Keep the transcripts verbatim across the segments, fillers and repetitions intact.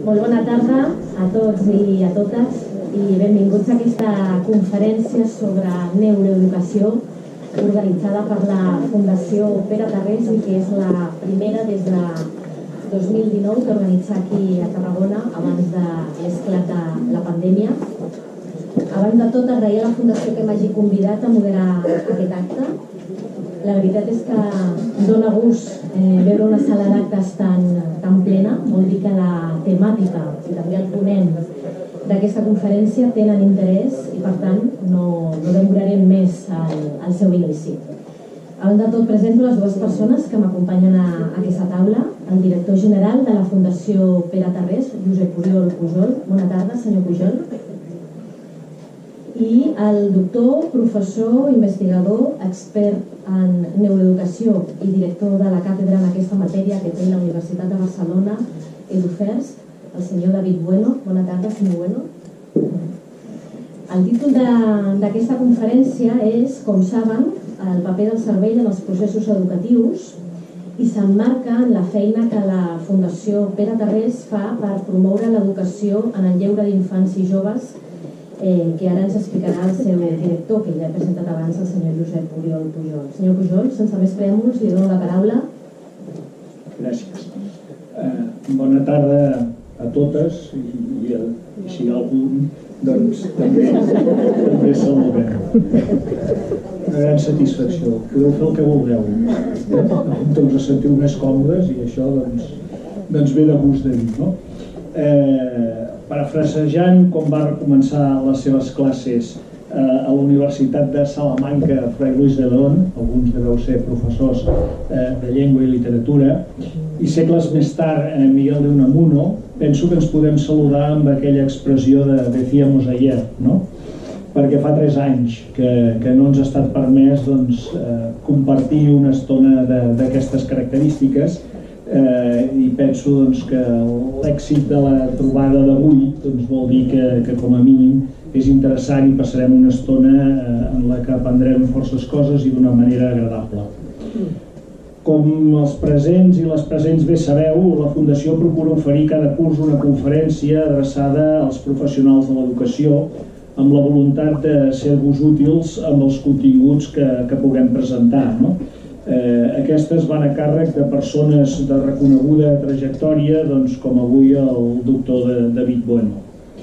Molt bona tarda a tots i a totes i benvinguts a aquesta conferència sobre neuroeducació organitzada per la Fundació Pere Tarrés i que és la primera des de dos mil dinou que organitza aquí a Tarragona abans de l'esclat de la pandèmia. Abans de tot, agrair a la Fundació que m'hagi convidat a moderar aquest acte. La veritat és que dona gust eh, veure una sala d'actes tan, tan plena. Vol dir que la temàtica i també el ponent d'aquesta conferència tenen interès i, per tant, no, no demorarem més al, al seu inici. Abans de tot, presento les dues persones que m'acompanyen a, a aquesta taula. El director general de la Fundació Pere Tarrés, Josep Oriol Pujol. Bona tarda, senyor Pujol. I el doctor, professor, investigador, expert en neuroeducació i director de la càtedra en aquesta matèria que té la Universitat de Barcelona, EduFirst, el senyor David Bueno. Bona tarda, senyor Bueno. El títol d'aquesta conferència és, com saben, el paper del cervell en els processos educatius i s'emmarca en la feina que la Fundació Pere Tarrés fa per promoure l'educació en el lleure d'infants i joves, eh, que ara ens explicarà el seu director, que ja he presentat abans, el senyor Josep Oriol Pujol. Senyor Pujol, sense més prèmols, li dono la paraula. Gràcies. Eh, bona tarda a totes i, i, i si hi ha algun, doncs també, també saludem. Una gran satisfacció. Podeu fer el que vulgueu. On us sentiu més còmodes i això doncs, doncs ve de gust de dir, no? Eh, parafrasejant com va començar les seves classes eh, a la Universitat de Salamanca, Fray Luis de León, alguns deveu ser professors eh, de llengua i literatura, i segles més tard eh, Miguel de Unamuno, penso que ens podem saludar amb aquella expressió de decíamos ayer, no? Perquè fa tres anys que, que no ens ha estat permès doncs, eh, compartir una estona d'aquestes característiques. Eh, i penso doncs, que l'èxit de la trobada d'avui doncs, vol dir que, que com a mínim és interessant i passarem una estona eh, en la que aprendrem forces coses i d'una manera agradable. Com els presents i les presents bé sabeu, la Fundació procura oferir cada curs una conferència adreçada als professionals de l'educació amb la voluntat de ser-vos útils amb els continguts que, que puguem presentar, no? Eh, aquestes van a càrrec de persones de reconeguda trajectòria, doncs, com avui el doctor de, David Bueno.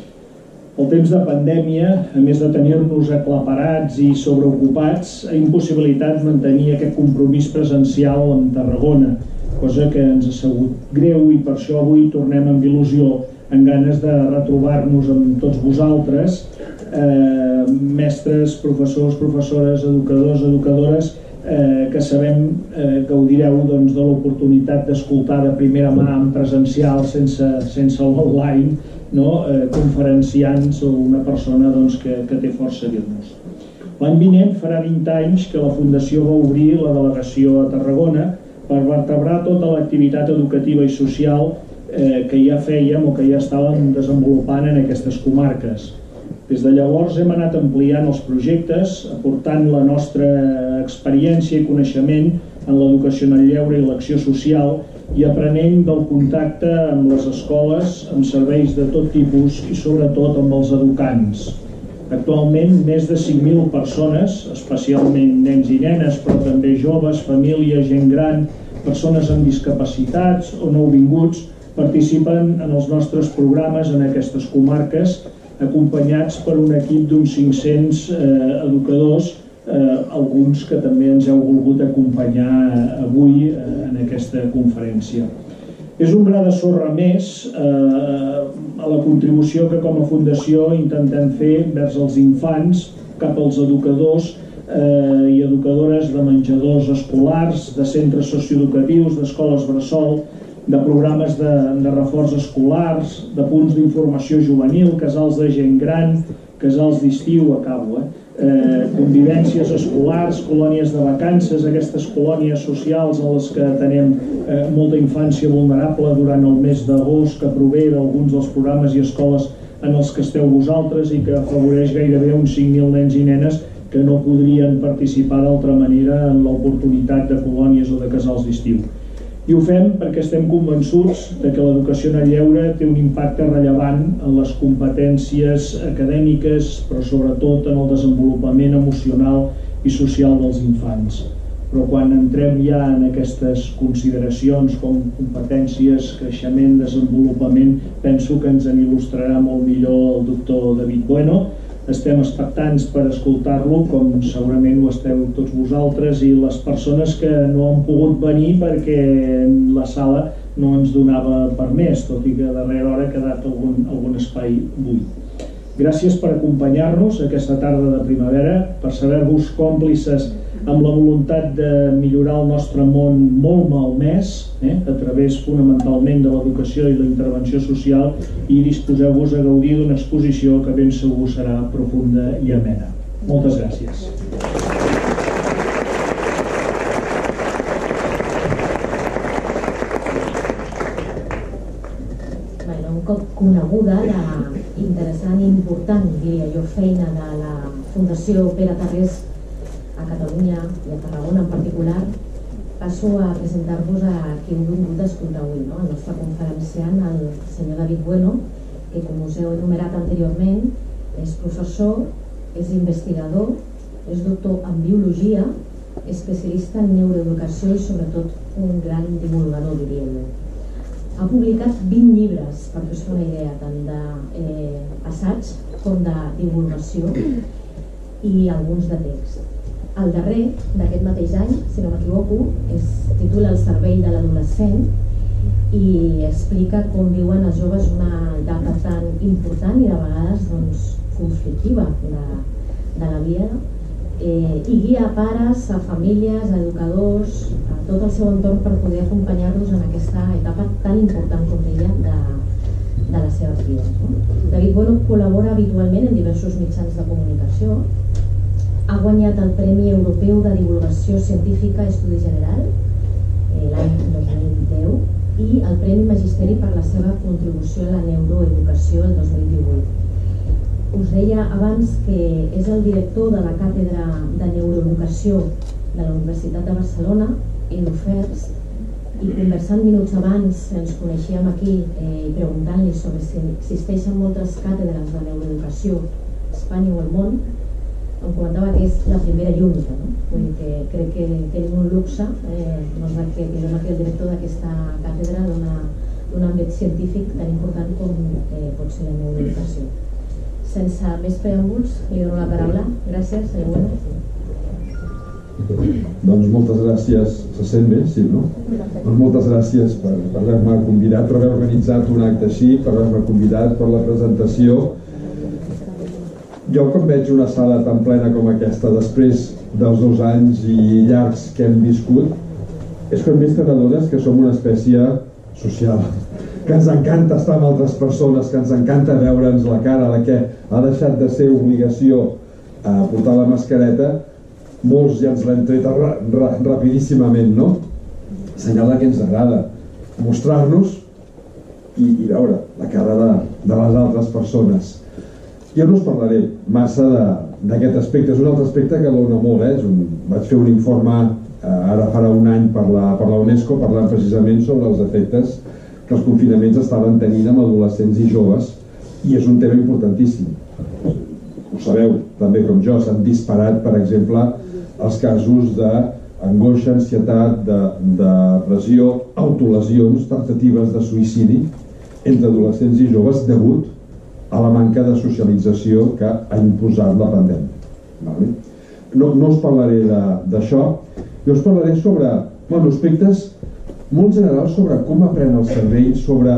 El temps de pandèmia, a més de tenir-nos aclaparats i sobreocupats, ha impossibilitat mantenir aquest compromís presencial en Tarragona, cosa que ens ha sigut greu i per això avui tornem amb il·lusió, amb ganes de retrobar-nos amb tots vosaltres, eh, mestres, professors, professores, educadors, educadores, Eh, que sabem eh, gaudireu doncs, de l'oportunitat d'escoltar de primera mà en presencial sense, sense l'online, no? eh, conferenciants o una persona doncs, que, que té força a dir-nos. L'any vinent farà vint anys que la Fundació va obrir la delegació a Tarragona per vertebrar tota l'activitat educativa i social eh, que ja fèiem o que ja estàvem desenvolupant en aquestes comarques. Des de llavors hem anat ampliant els projectes, aportant la nostra experiència i coneixement en l'educació en el lleure i l'acció social i aprenent del contacte amb les escoles, amb serveis de tot tipus i sobretot amb els educants. Actualment, més de cinc mil persones, especialment nens i nenes, però també joves, famílies, gent gran, persones amb discapacitats o nouvinguts, participen en els nostres programes en aquestes comarques, acompanyats per un equip d'uns cinc-cents eh, educadors, eh, alguns que també ens heu volgut acompanyar avui eh, en aquesta conferència. És un gra de sorra més eh, a la contribució que com a Fundació intentem fer vers els infants, cap als educadors eh, i educadores de menjadors escolars, de centres socioeducatius, d'escoles bressol, de programes de, de reforç escolars, de punts d'informació juvenil, casals de gent gran, casals d'estiu, acabo, eh? Eh, convivències escolars, colònies de vacances, aquestes colònies socials en les que tenem eh, molta infància vulnerable durant el mes d'agost, que prové d'alguns dels programes i escoles en els que esteu vosaltres i que afavoreix gairebé uns cinc mil nens i nenes que no podrien participar d'altra manera en l'oportunitat de colònies o de casals d'estiu. I ho fem perquè estem convençuts que l'educació en el lleure té un impacte rellevant en les competències acadèmiques, però sobretot en el desenvolupament emocional i social dels infants. Però quan entrem ja en aquestes consideracions com competències, creixement, desenvolupament, penso que ens en il·lustrarà molt millor el doctor David Bueno. Estem expectants per escoltar-lo, com segurament ho esteu tots vosaltres i les persones que no han pogut venir perquè la sala no ens donava per més, tot i que a darrera hora ha quedat algun, algun espai buit. Gràcies per acompanyar-nos aquesta tarda de primavera, per saber-vos còmplices amb la voluntat de millorar el nostre món molt malmès, eh, a través fonamentalment de l'educació i la intervenció social, i disposeu-vos a gaudir d'una exposició que ben segur serà profunda i amena. Moltes gràcies. Bueno, un cop coneguda la interessant i important, diria jo, feina de la Fundació Pere Tarrés a Catalunya i a Tarragona en particular, passo a presentar-vos a qui heu vingut a escoltar avui, no? El nostre conferenciant, el senyor David Bueno, que com us heu enumerat anteriorment, és professor, és investigador, és doctor en biologia, especialista en neuroeducació i sobretot un gran divulgador, diria jo. Ha publicat vint llibres, per fer-vos una idea, tant d'assaig com de divulgació i alguns de text. El darrer d'aquest mateix any, si no m'equivoco, es titula El cervell de l'adolescent i explica com viuen els joves una etapa tan important i de vegades doncs, conflictiva de, de la vida, eh, i guia a pares, a famílies, a educadors, a tot el seu entorn per poder acompanyar-los en aquesta etapa tan important, com deia, de, de les seves vides. No? David Bueno col·labora habitualment en diversos mitjans de comunicació. Ha guanyat el Premi Europeu de Divulgació Científica Estudi General l'any dos mil deu i el Premi Magisteri per la seva contribució a la neuroeducació el dos mil divuit. Us deia abans que és el director de la Càtedra de Neuroeducació de la Universitat de Barcelona, EduFers, i conversant minuts abans ens coneixíem aquí eh, i preguntant-li sobre si existeixen moltes càtedres de neuroeducació a Espanya o al món. Em comentava que és la primera i única, no? Vull dir que crec que tenim un luxe, eh, no és que tenim aquí el director d'aquesta càtedra d'un àmbit científic tan important com eh, pot ser la neuroeducació. Sense més preàmbuls, li dono la paraula. Gràcies, senyor Bueno. Doncs moltes gràcies, se sent bé, sí, no? Doncs moltes gràcies per, per haver-me convidat, per haver organitzat un acte així, per haver-me convidat, per la presentació. Jo quan veig una sala tan plena com aquesta, després dels dos anys i llargs que hem viscut, és quan més t'adones que som una espècie social, que ens encanta estar amb altres persones, que ens encanta veure'ns la cara, la que ha deixat de ser obligació a portar la mascareta. Molts ja ens l'hem tret ra ra rapidíssimament, no? Senyal que ens agrada mostrar-nos i, i veure la cara de, de les altres persones. Jo no us parlaré massa d'aquest aspecte, és un altre aspecte que dona molt, eh? un, vaig fer un informe eh, ara farà un any per la, per la UNESCO parlant precisament sobre els efectes que els confinaments estaven tenint amb adolescents i joves, i és un tema importantíssim. Ho sabeu també com jo, s'han disparat, per exemple, els casos d'angoixa, ansietat, de, de depressió, autolesions, temptatives de suïcidi entre adolescents i joves degut a la manca de socialització que ha imposat la pandèmia. Vale? No, no us parlaré d'això, jo us parlaré sobre bueno, aspectes molt generals sobre com aprèn el cervell, sobre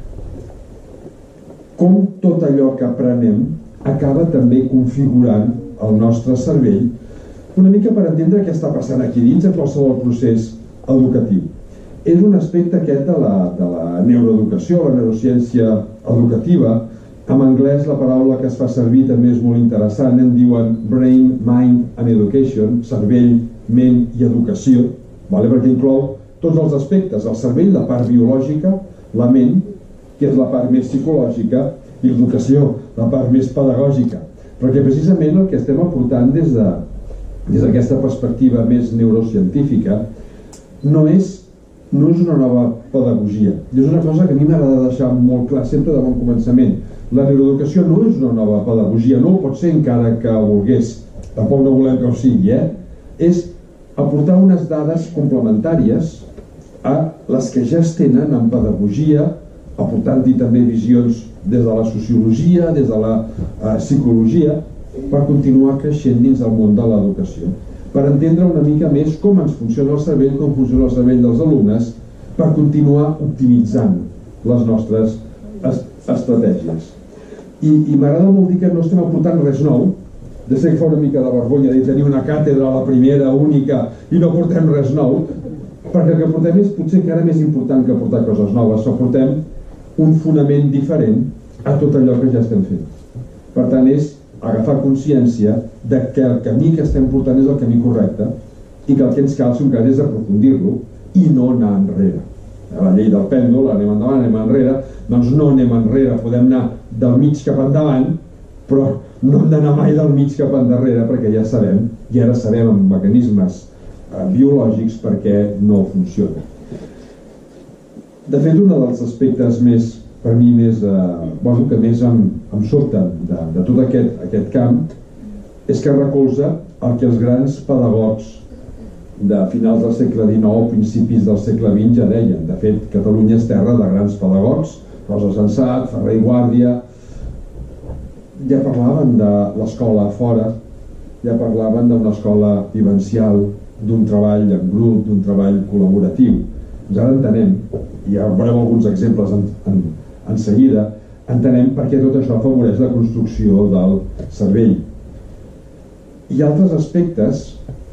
com tot allò que aprenem acaba també configurant el nostre cervell, una mica per entendre què està passant aquí dins en qualsevol procés educatiu. És un aspecte aquest de la, de la neuroeducació, la neurociència educativa. En anglès la paraula que es fa servir també és molt interessant, en diuen brain, mind and education, cervell, ment i educació, vale? Perquè inclou tots els aspectes, el cervell, la part biològica, la ment, que és la part més psicològica, i l'educació, la part més pedagògica. Perquè precisament el que estem aportant des de des d'aquesta perspectiva més neurocientífica no és no és una nova pedagogia. I és una cosa que a mi m'agrada deixar molt clar sempre de bon començament. La neuroeducació no és una nova pedagogia, no ho pot ser encara que volgués, tampoc no volem que ho sigui, eh? És aportar unes dades complementàries a les que ja es tenen en pedagogia, aportant-hi també visions des de la sociologia, des de la eh, psicologia, per continuar creixent dins del món de l'educació, per entendre una mica més com ens funciona el cervell, com funciona el cervell dels alumnes, per continuar optimitzant les nostres est estratègies. I, i m'agrada molt dir que no estem aportant res nou. De ser que fa una mica de vergonya de tenir una càtedra, la primera, única, i no portem res nou, perquè el que portem és potser encara més important que portar coses noves, aportem un fonament diferent a tot allò que ja estem fent. Per tant, és agafar consciència de que el camí que estem portant és el camí correcte i que el que ens cal, si un cas, és aprofundir-lo i no anar enrere. La llei del pèndol, anem endavant, anem enrere, doncs no anem enrere, podem anar del mig cap endavant, però no hem d'anar mai del mig cap endarrere, perquè ja sabem, i ara sabem amb mecanismes eh, biològics per què no funciona. De fet, un dels aspectes més, per mi, més, eh, bueno, que més em, em sobta de, de tot aquest, aquest camp és que recolza el que els grans pedagogs de finals del segle dinou, principis del segle vint ja deien. De fet, Catalunya és terra de grans pedagogs, Rosa Sensat, Ferrer i Guàrdia, ja parlaven de l'escola a fora, ja parlaven d'una escola vivencial, d'un treball en grup, d'un treball col·laboratiu. Doncs ara entenem, i ja veurem alguns exemples en, en, en seguida, entenem per què tot això afavoreix la construcció del cervell. Hi ha altres aspectes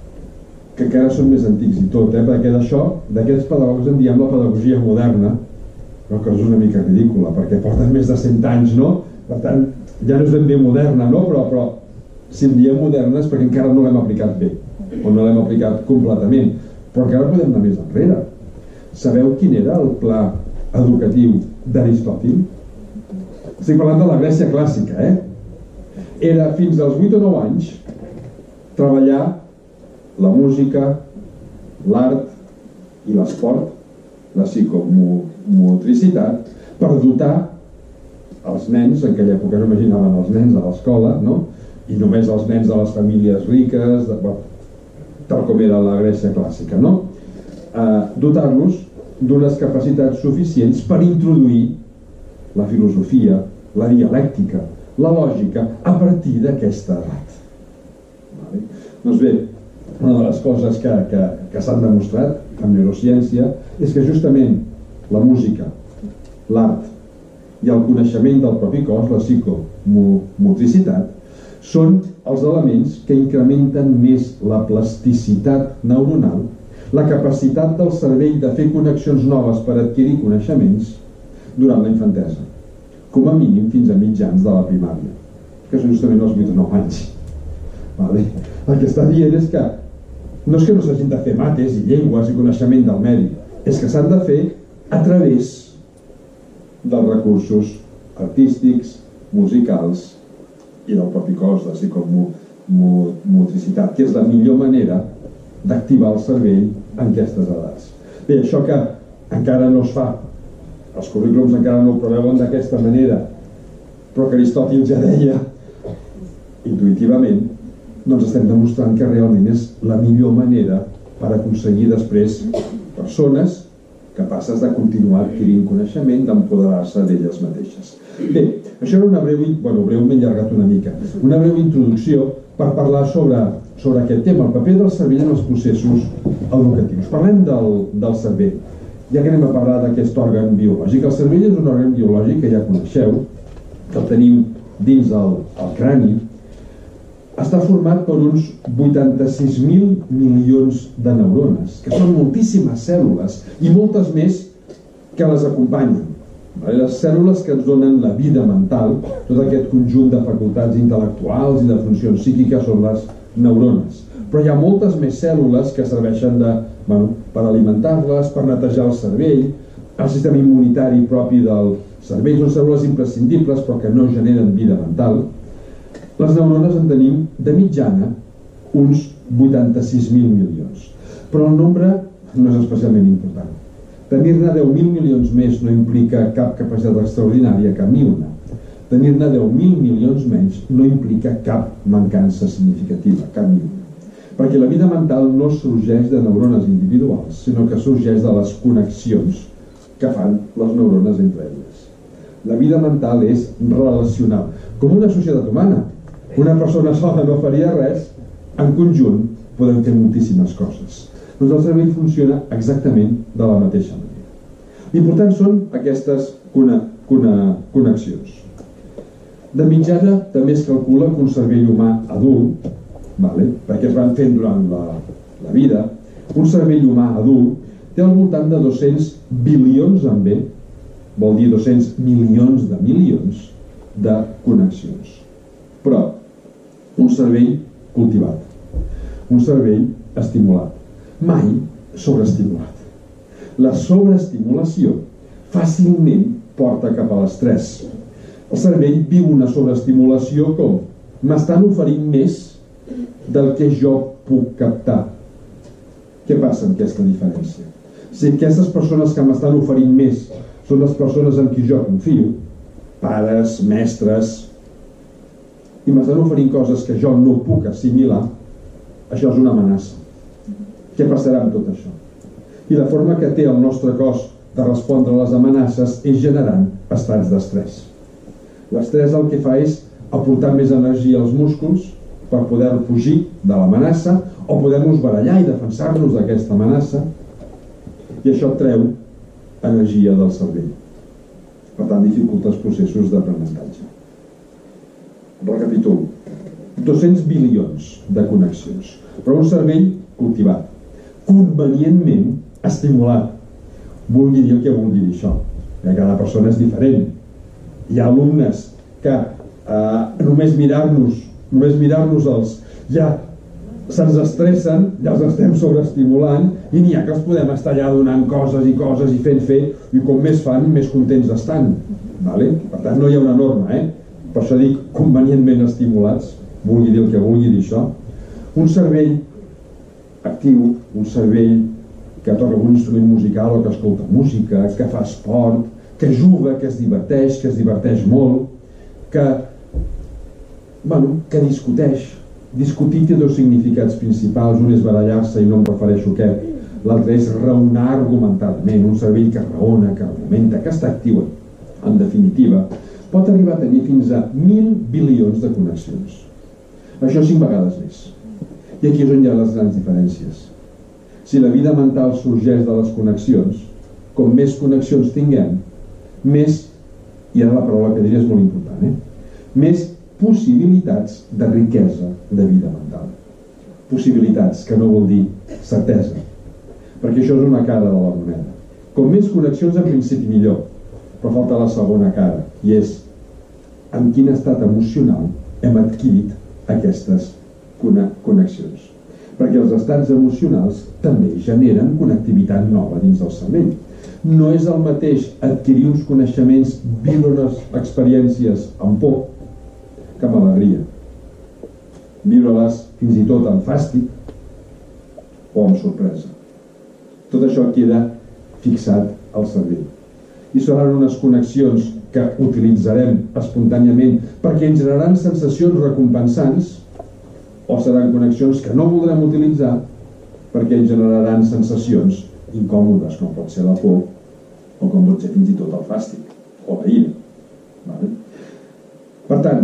que encara són més antics i tot, eh? Perquè d'això, d'aquests pedagogs en diem la pedagogia moderna, però que és una mica ridícula, perquè porten més de cent anys, no? Per tant, ja no és ben bé moderna, no? Però, però si en diem moderna és perquè encara no l'hem aplicat bé, o no l'hem aplicat completament, però encara podem anar més enrere. Sabeu quin era el pla educatiu d'Aristòtil? Estic parlant de la Grècia clàssica, eh? Era fins als vuit o nou anys treballar la música, l'art i l'esport, la psicomotricitat, per dotar els nens, en aquella època no imaginaven els nens a l'escola, no? I només els nens de les famílies riques, de, bueno, tal com era la Grècia clàssica, no? Eh, dotar-los d'unes capacitats suficients per introduir la filosofia, la dialèctica, la lògica, a partir d'aquesta edat. Vale? Doncs bé, una de les coses que, que, que s'han demostrat en neurociència és que justament la música, l'art i el coneixement del propi cos, la psicomotricitat, són els elements que incrementen més la plasticitat neuronal, la capacitat del cervell de fer connexions noves per adquirir coneixements durant la infantesa, com a mínim fins a mitjans de la primària, que són justament els vuit o nou anys. Vale? El que està dient és que no és que no s'hagin de fer mates i llengües i coneixement del medi, és que s'han de fer a través dels recursos artístics, musicals i del propi cos, de psicomotricitat, que és la millor manera d'activar el cervell en aquestes edats. Bé, això que encara no es fa, els currículums encara no ho preveuen d'aquesta manera, però que Aristòtil ja deia intuïtivament, doncs estem demostrant que realment és la millor manera per aconseguir després persones capaces de continuar adquirint coneixement, d'empoderar-se d'elles mateixes. Bé, això era una breu, bueno, breu m'he allargat una mica, una breu introducció per parlar sobre, sobre aquest tema, el paper del cervell en els processos educatius. Parlem del, del cervell, ja que anem a parlar d'aquest òrgan biològic. El cervell és un òrgan biològic que ja coneixeu, que el tenim dins el, el crani. Està format per uns vuitanta-sis mil milions de neurones, que són moltíssimes cèl·lules i moltes més que les acompanyen. Les cèl·lules que ens donen la vida mental, tot aquest conjunt de facultats intel·lectuals i de funcions psíquiques són les neurones. Però hi ha moltes més cèl·lules que serveixen de, bueno, per alimentar-les, per netejar el cervell, el sistema immunitari propi del cervell, són cèl·lules imprescindibles però que no generen vida mental. Les neurones en tenim de mitjana uns vuitanta-sis mil milions. Però el nombre no és especialment important. Tenir-ne deu mil milions més no implica cap capacitat extraordinària, cap ni una. Tenir-ne deu mil milions menys no implica cap mancança significativa, cap ni una. Perquè la vida mental no sorgeix de neurones individuals, sinó que sorgeix de les connexions que fan les neurones entre elles. La vida mental és relacional, com una societat humana. Una persona sola no faria res, en conjunt podem fer moltíssimes coses. Doncs el cervell funciona exactament de la mateixa manera. L'important són aquestes connexions. De mitjana també es calcula que un cervell humà adult, vale, perquè es van fent durant la, la vida, un cervell humà adult té al voltant de dos-cents bilions amb B, vol dir dos-cents milions de milions de connexions. Però un cervell cultivat, un cervell estimulat, mai sobreestimulat. La sobreestimulació fàcilment porta cap a l'estrès. El cervell viu una sobreestimulació com m'estan oferint més del que jo puc captar. Què passa amb aquesta diferència? Si aquestes persones que m'estan oferint més són les persones en qui jo confio, pares, mestres, i m'estan oferint coses que jo no puc assimilar, això és una amenaça. Què passarà amb tot això? I la forma que té el nostre cos de respondre a les amenaces és generant estats d'estrès. L'estrès el que fa és aportar més energia als músculs per poder fugir de l'amenaça o poder-nos barallar i defensar-nos d'aquesta amenaça, i això treu energia del cervell. Per tant, dificulta els processos d'aprenentatge. Recapitulo. dos-cents bilions de connexions, però un cervell cultivat, convenientment estimulat. Vulgui dir el que vulgui dir això. Cada persona és diferent. Hi ha alumnes que eh, només mirar-nos, només mirar-nos els ja se'ns estressen, ja els estem sobreestimulant, i n'hi ha que els podem estar allà donant coses i coses i fent fer, i com més fan, més contents estan. Vale? Per tant, no hi ha una norma, eh? Per això dic convenientment estimulats, vulgui dir el que vulgui dir això. Un cervell actiu, un cervell que toca un instrument musical o que escolta música, que fa esport, que juga, que es diverteix, que es diverteix molt, que, bueno, que discuteix. Discutir té dos significats principals, un és barallar-se i no em refereixo a aquest, l'altre és raonar argumentadament, un cervell que raona, que argumenta, que està actiu, en definitiva, pot arribar a tenir fins a mil bilions de connexions. Això cinc vegades més. I aquí és on hi ha les grans diferències. Si la vida mental sorgeix de les connexions, com més connexions tinguem, més, i ara la paraula que diré és molt important, eh? més possibilitats de riquesa de vida mental. Possibilitats, que no vol dir certesa, perquè això és una cara de la moneda. Com més connexions, en principi millor, però falta la segona cara, i és en quin estat emocional hem adquirit aquestes connexions. Perquè els estats emocionals també generen connectivitat nova dins del cervell. No és el mateix adquirir uns coneixements, viure unes experiències amb por, que amb alegria. Viure-les fins i tot amb fàstic o amb sorpresa. Tot això queda fixat al cervell. I seran unes connexions que utilitzarem espontàniament perquè ens generaran sensacions recompensants, o seran connexions que no voldrem utilitzar perquè ens generaran sensacions incòmodes, com pot ser la por o com pot ser fins i tot el fàstic o la ira. Vale? Per tant,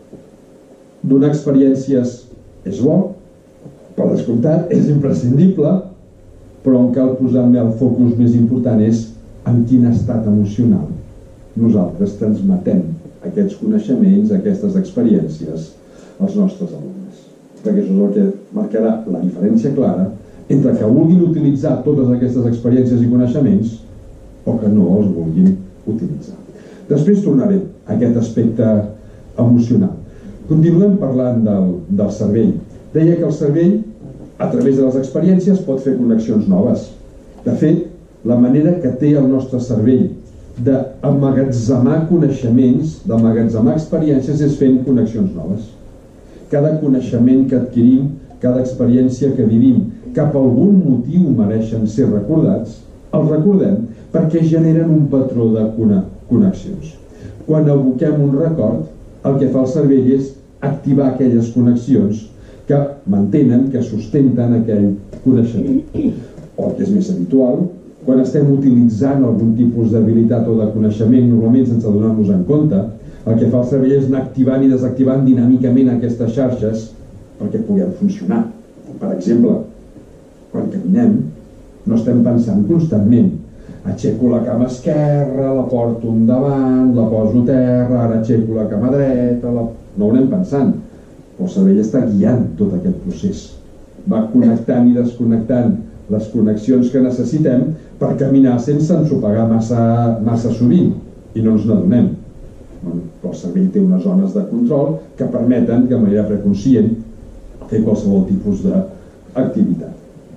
donar experiències és bo, per descomptat, és imprescindible, però on cal posar el focus més important és en quin estat emocional nosaltres transmetem aquests coneixements, aquestes experiències als nostres alumnes. Perquè això és el que marcarà la diferència clara entre que vulguin utilitzar totes aquestes experiències i coneixements o que no els vulguin utilitzar. Després tornarem a aquest aspecte emocional. Continuem parlant del, del cervell. Deia que el cervell, a través de les experiències, pot fer connexions noves. De fet, la manera que té el nostre cervell d'emmagatzemar coneixements, d'emmagatzemar experiències, és fent connexions noves. Cada coneixement que adquirim, cada experiència que vivim, que per algun motiu mereixen ser recordats, els recordem perquè generen un patró de connexions. Quan evoquem un record, el que fa el cervell és activar aquelles connexions que mantenen, que sustenten aquell coneixement. O el que és més habitual, quan estem utilitzant algun tipus d'habilitat o de coneixement, normalment sense donar-nos en compte, el que fa el cervell és anar activant i desactivant dinàmicament aquestes xarxes perquè puguem funcionar. Per exemple, quan caminem, no estem pensant constantment. Aixeco la cama esquerra, la porto endavant, la poso a terra, ara aixeco la cama dreta... La... No ho anem pensant, però el cervell està guiant tot aquest procés. Va connectant i desconnectant les connexions que necessitem per caminar sense ensopegar massa, massa sovint i no ens n'adonem. Bueno, però el cervell té unes zones de control que permeten, de manera preconscient, fer qualsevol tipus d'activitat.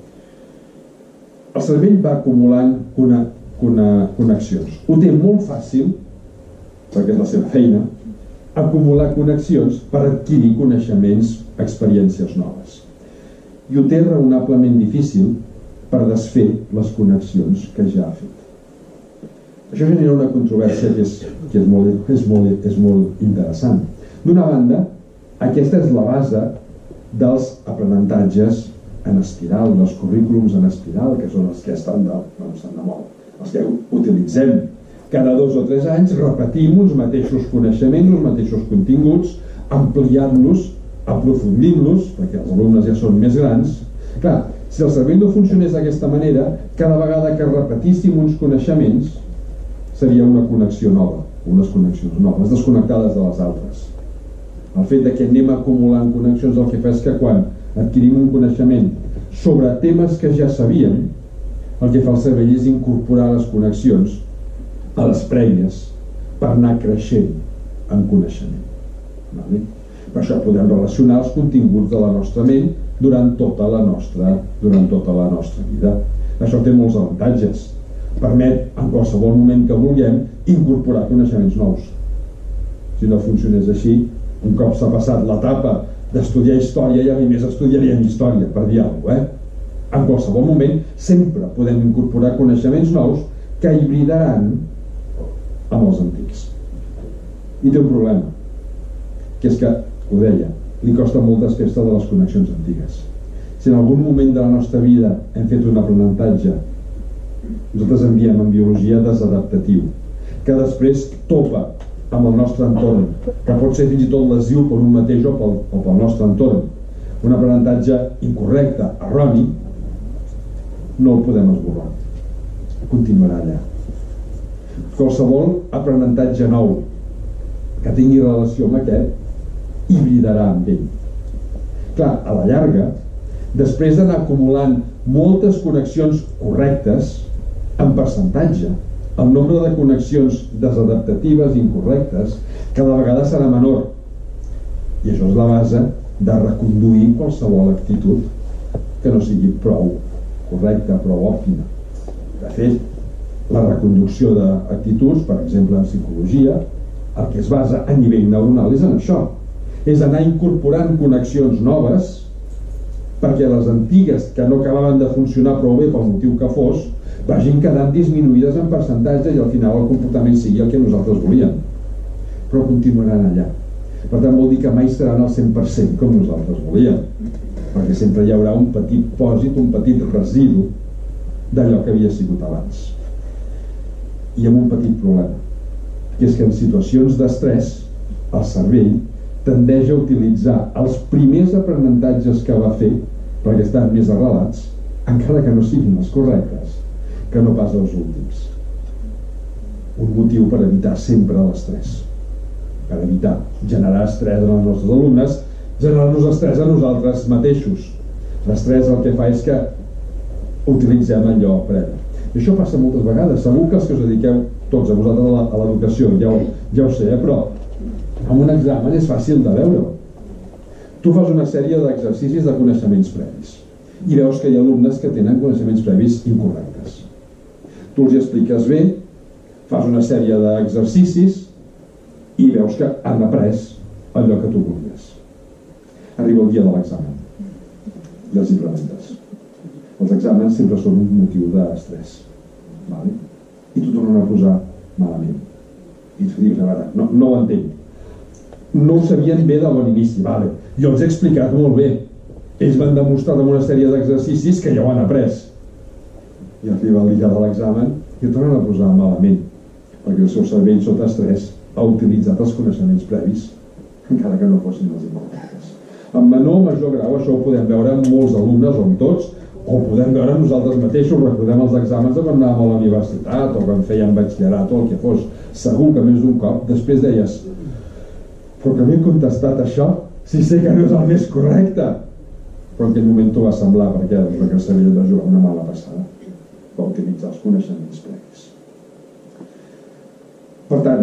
El cervell va acumulant una, una connexions. Ho té molt fàcil, perquè és la seva feina, acumular connexions per adquirir coneixements, experiències noves. I ho té raonablement difícil per desfer les connexions que ja ha fet. Això genera una controvèrsia que és, que és, molt, és, molt, és molt interessant. D'una banda, aquesta és la base dels aprenentatges en espiral, dels currículums en espiral, que són els que estan de, no, estan de moda, els que utilitzem. Cada dos o tres anys repetim uns mateixos coneixements, uns mateixos continguts, ampliant-los, aprofundint-los, perquè els alumnes ja són més grans. Clar, si el cervell no funcionés d'aquesta manera, cada vegada que repetíssim uns coneixements, seria una connexió nova, unes connexions noves, desconnectades de les altres. El fet de que anem acumulant connexions el que fa és que quan adquirim un coneixement sobre temes que ja sabíem, el que fa el cervell és incorporar les connexions a les prèvies per anar creixent en coneixement. Vale? Per això podem relacionar els continguts de la nostra ment durant tota la nostra, durant tota la nostra vida. Això té molts avantatges. Permet, en qualsevol moment que vulguem, incorporar coneixements nous. Si no funcionés així, un cop s'ha passat l'etapa d'estudiar història, ja només estudiaríem història, per dir alguna cosa. Eh? En qualsevol moment, sempre podem incorporar coneixements nous que hibridaran amb els antics. I té un problema, que és que, ho deia, li costa molt desfer-se de les connexions antigues. Si en algun moment de la nostra vida hem fet un aprenentatge, nosaltres en diem en biologia desadaptatiu, que després topa amb el nostre entorn, que pot ser fins i tot lesiu per un mateix o pel, o pel nostre entorn, un aprenentatge incorrecte, erroni, no el podem esborrar. Continuarà allà. Qualsevol aprenentatge nou que tingui relació amb aquest, hibridarà amb ell. Clar, a la llarga, després d'anar acumulant moltes connexions correctes, en percentatge, el nombre de connexions desadaptatives incorrectes cada vegada serà menor. I això és la base de reconduir qualsevol actitud que no sigui prou correcta, prou òptima. De fet, la reconducció d'actituds, per exemple en psicologia, el que es basa a nivell neuronal és en això. És anar incorporant connexions noves perquè les antigues, que no acabaven de funcionar prou bé pel motiu que fos, vagin quedant disminuïdes en percentatge i al final el comportament sigui el que nosaltres volíem. Però continuaran allà. Per tant, vol dir que mai seran al cent per cent com nosaltres volíem, perquè sempre hi haurà un petit pòsit, un petit residu d'allò que havia sigut abans. I amb un petit problema, que és que en situacions d'estrès el cervell tendeix a utilitzar els primers aprenentatges que va fer, perquè estan més arrelats, encara que no siguin els correctes, que no pas els últims. Un motiu per evitar sempre l'estrès, per evitar generar estrès en els nostres alumnes, generar-nos estrès a nosaltres mateixos. L'estrès el que fa és que utilitzem allò previ. I això passa moltes vegades. Segur que els que us dediqueu tots a vosaltres a l'educació ja, ja ho sé, eh? Però amb un examen és fàcil de veure. Tu fas una sèrie d'exercicis de coneixements previs i veus que hi ha alumnes que tenen coneixements previs incorrectes. Tu els expliques bé, fas una sèrie d'exercicis i veus que han après allò que tu volies. Arriba el dia de l'examen i els implementes. Els exàmens sempre són un motiu d'estrès. Vale? i t'ho tornen a posar malament. I tu dius, a veure, no, no ho entenc. No ho sabien bé de bon inici, vale. Jo els he explicat molt bé. Ells m'han demostrat amb una sèrie d'exercicis que ja ho han après. I arriba el dia de l'examen i ho tornen a posar malament, perquè el seu cervell sota estrès ha utilitzat els coneixements previs, encara que no fossin els importants. En menor o major grau, això ho podem veure amb molts alumnes o amb tots, o ho podem veure nosaltres mateixos. Recordem els exàmens de quan anàvem a la universitat o quan fèiem batxillerat o el que fos. Segur que més d'un cop després deies, però que m'he contestat això si sé que no és el més correcte. Però en aquell moment t'ho va semblar, perquè el cervell va jugar una mala passada, va utilitzar els coneixements previs. Per tant,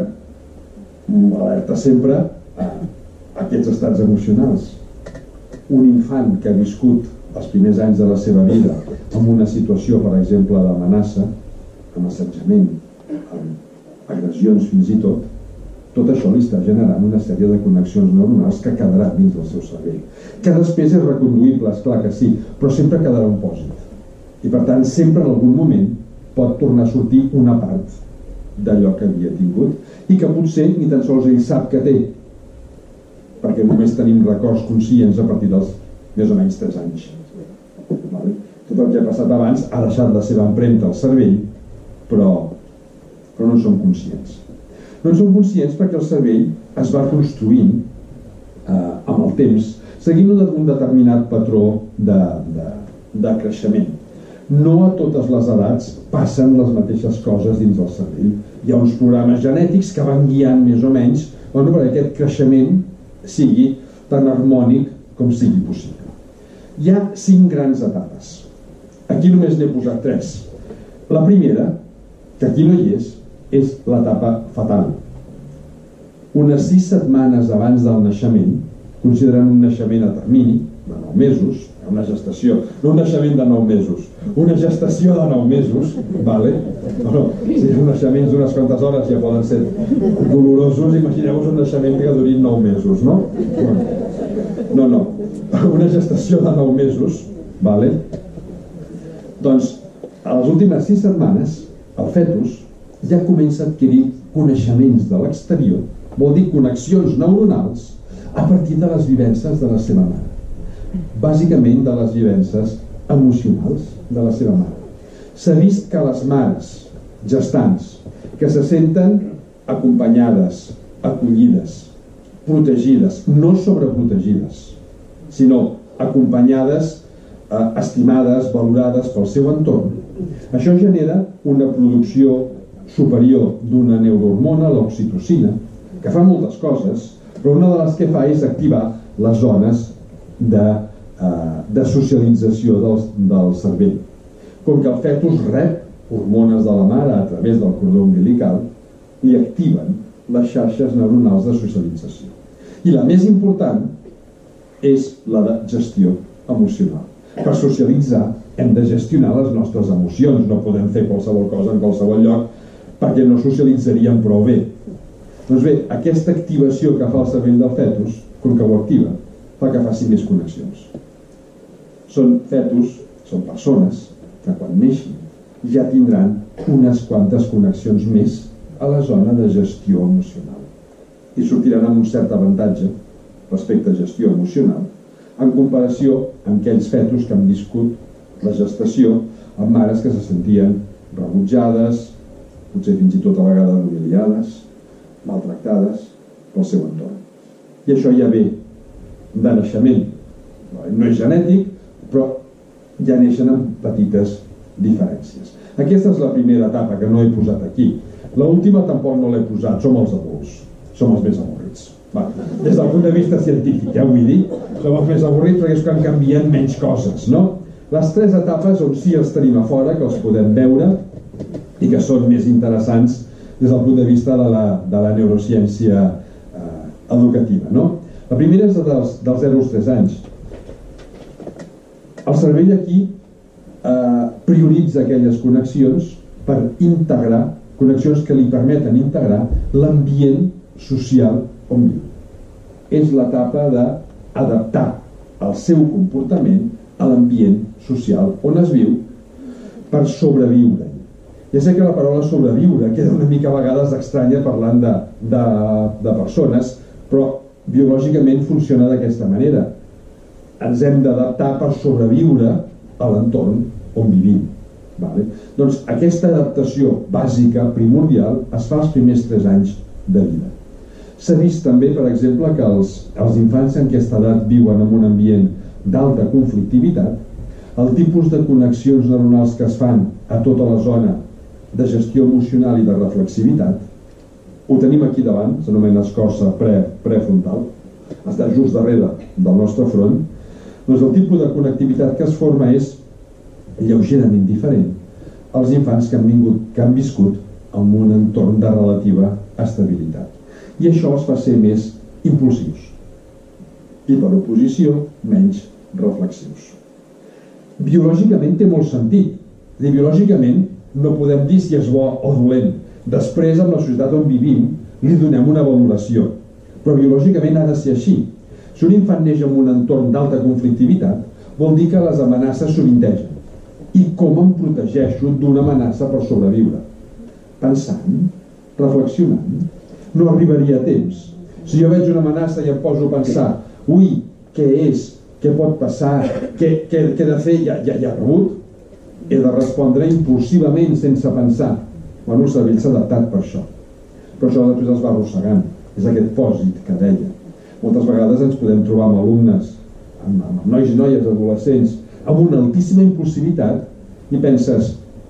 alerta sempre a aquests estats emocionals. Un infant que ha viscut els primers anys de la seva vida en una situació, per exemple, d'amenaça, amb assetjament, amb agressions fins i tot, tot això li està generant una sèrie de connexions neuronals que quedaran dins del seu cervell. Que després és reconduïble, esclar que sí, però sempre quedarà un pòsit. I per tant, sempre en algun moment pot tornar a sortir una part d'allò que havia tingut i que potser ni tan sols ell sap que té, perquè només tenim records conscients a partir dels més o menys tres anys. Vale? Tot el que ha passat abans ha deixat la seva empremta al cervell, però, però no en som conscients. No en som conscients perquè el cervell es va construint eh, amb el temps, seguint un determinat patró de, de, de creixement. No a totes les edats passen les mateixes coses dins del cervell. Hi ha uns programes genètics que van guiant més o menys bueno, perquè aquest creixement sigui tan harmònic com sigui possible. Hi ha cinc grans etapes. Aquí només n'he posat tres. La primera, que aquí no hi és, és l'etapa fetal. Unes sis setmanes abans del naixement, considerant un naixement a termini, de nou mesos, una gestació, no un naixement de nou mesos, una gestació de nou mesos, vale? Bueno, si els naixements d'unes quantes hores ja poden ser dolorosos, imagineu-vos un naixement que duri nou mesos, no? No, no, una gestació de nou mesos, vale? Doncs, a les últimes sis setmanes, el fetus ja comença a adquirir coneixements de l'exterior, vol dir connexions neuronals, a partir de les vivències de la seva mare. Bàsicament de les vivències emocionals de la seva mare. S'ha vist que les mares gestants que se senten acompanyades, acollides, protegides, no sobreprotegides, sinó acompanyades, eh, estimades, valorades pel seu entorn, això genera una producció superior d'una neurohormona, l'oxitocina, que fa moltes coses, però una de les que fa és activar les zones de, eh, de socialització del, del cervell. Com que el fetus rep hormones de la mare a través del cordó umbilical, li activen les xarxes neuronals de socialització. I la més important és la de gestió emocional. Per socialitzar hem de gestionar les nostres emocions, no podem fer qualsevol cosa en qualsevol lloc perquè no socialitzaríem prou bé. Doncs bé, aquesta activació que fa el cervell del fetus, com que ho activa, fa que faci més connexions. Són fetus, són persones que quan neixin ja tindran unes quantes connexions més a la zona de gestió emocional i sortiran amb un cert avantatge respecte a gestió emocional en comparació amb aquells fetus que han viscut la gestació amb mares que se sentien rebutjades, potser fins i tot a vegades humiliades, maltractades pel seu entorn. I això ja ve de naixement. No és genètic, però ja neixen amb petites diferències. Aquesta és la primera etapa que no he posat aquí. L'última tampoc no l'he posat, som els adults. Som els més avorrits. Va. Des del punt de vista científic, ja vull dir, som els més avorrits perquè és que han canviat menys coses, no? Les tres etapes on sí els tenim a fora, que els podem veure i que són més interessants des del punt de vista de la, de la neurociència eh, educativa, no? La primera és dels, dels zero als tres anys. El cervell aquí eh, prioritza aquelles connexions per integrar, connexions que li permeten integrar l'ambient social on viu. És l'etapa d'adaptar el seu comportament a l'ambient social on es viu per sobreviure. Ja sé que la paraula sobreviure queda una mica a vegades estranya parlant de, de, de persones, però biològicament funciona d'aquesta manera. Ens hem d'adaptar per sobreviure a l'entorn on vivim. Vale? Doncs aquesta adaptació bàsica, primordial, es fa els primers tres anys de vida. S'ha vist també, per exemple, que els, els infants en aquesta edat viuen en un ambient d'alta conflictivitat. El tipus de connexions neuronals que es fan a tota la zona de gestió emocional i de reflexivitat, ho tenim aquí davant, s'anomena escorça pre, prefrontal, està just darrere del nostre front. Doncs el tipus de connectivitat que es forma és lleugerament diferent als infants que han, vingut, que han viscut en un entorn de relativa estabilitat. I això els fa ser més impulsius i, per oposició, menys reflexius. Biològicament té molt sentit. I biològicament no podem dir si és bo o dolent. Després, en la societat on vivim, li donem una valoració. Però biològicament ha de ser així. Si un infant neix en un entorn d'alta conflictivitat, vol dir que les amenaces sovintegen. I com em protegeixo d'una amenaça per sobreviure? Pensant, reflexionant. No arribaria a temps. Si jo veig una amenaça i em poso a pensar, ui, què és? Què pot passar? Què, què, què he de fer? Ja, ja, ja rebut? He de respondre impulsivament, sense pensar. Bueno, el cervell s'ha adaptat per això. Però això després els va arrossegant. És aquest pòsit que deia. Moltes vegades ens podem trobar amb alumnes, amb, amb nois i noies, adolescents, amb una altíssima impulsivitat i penses,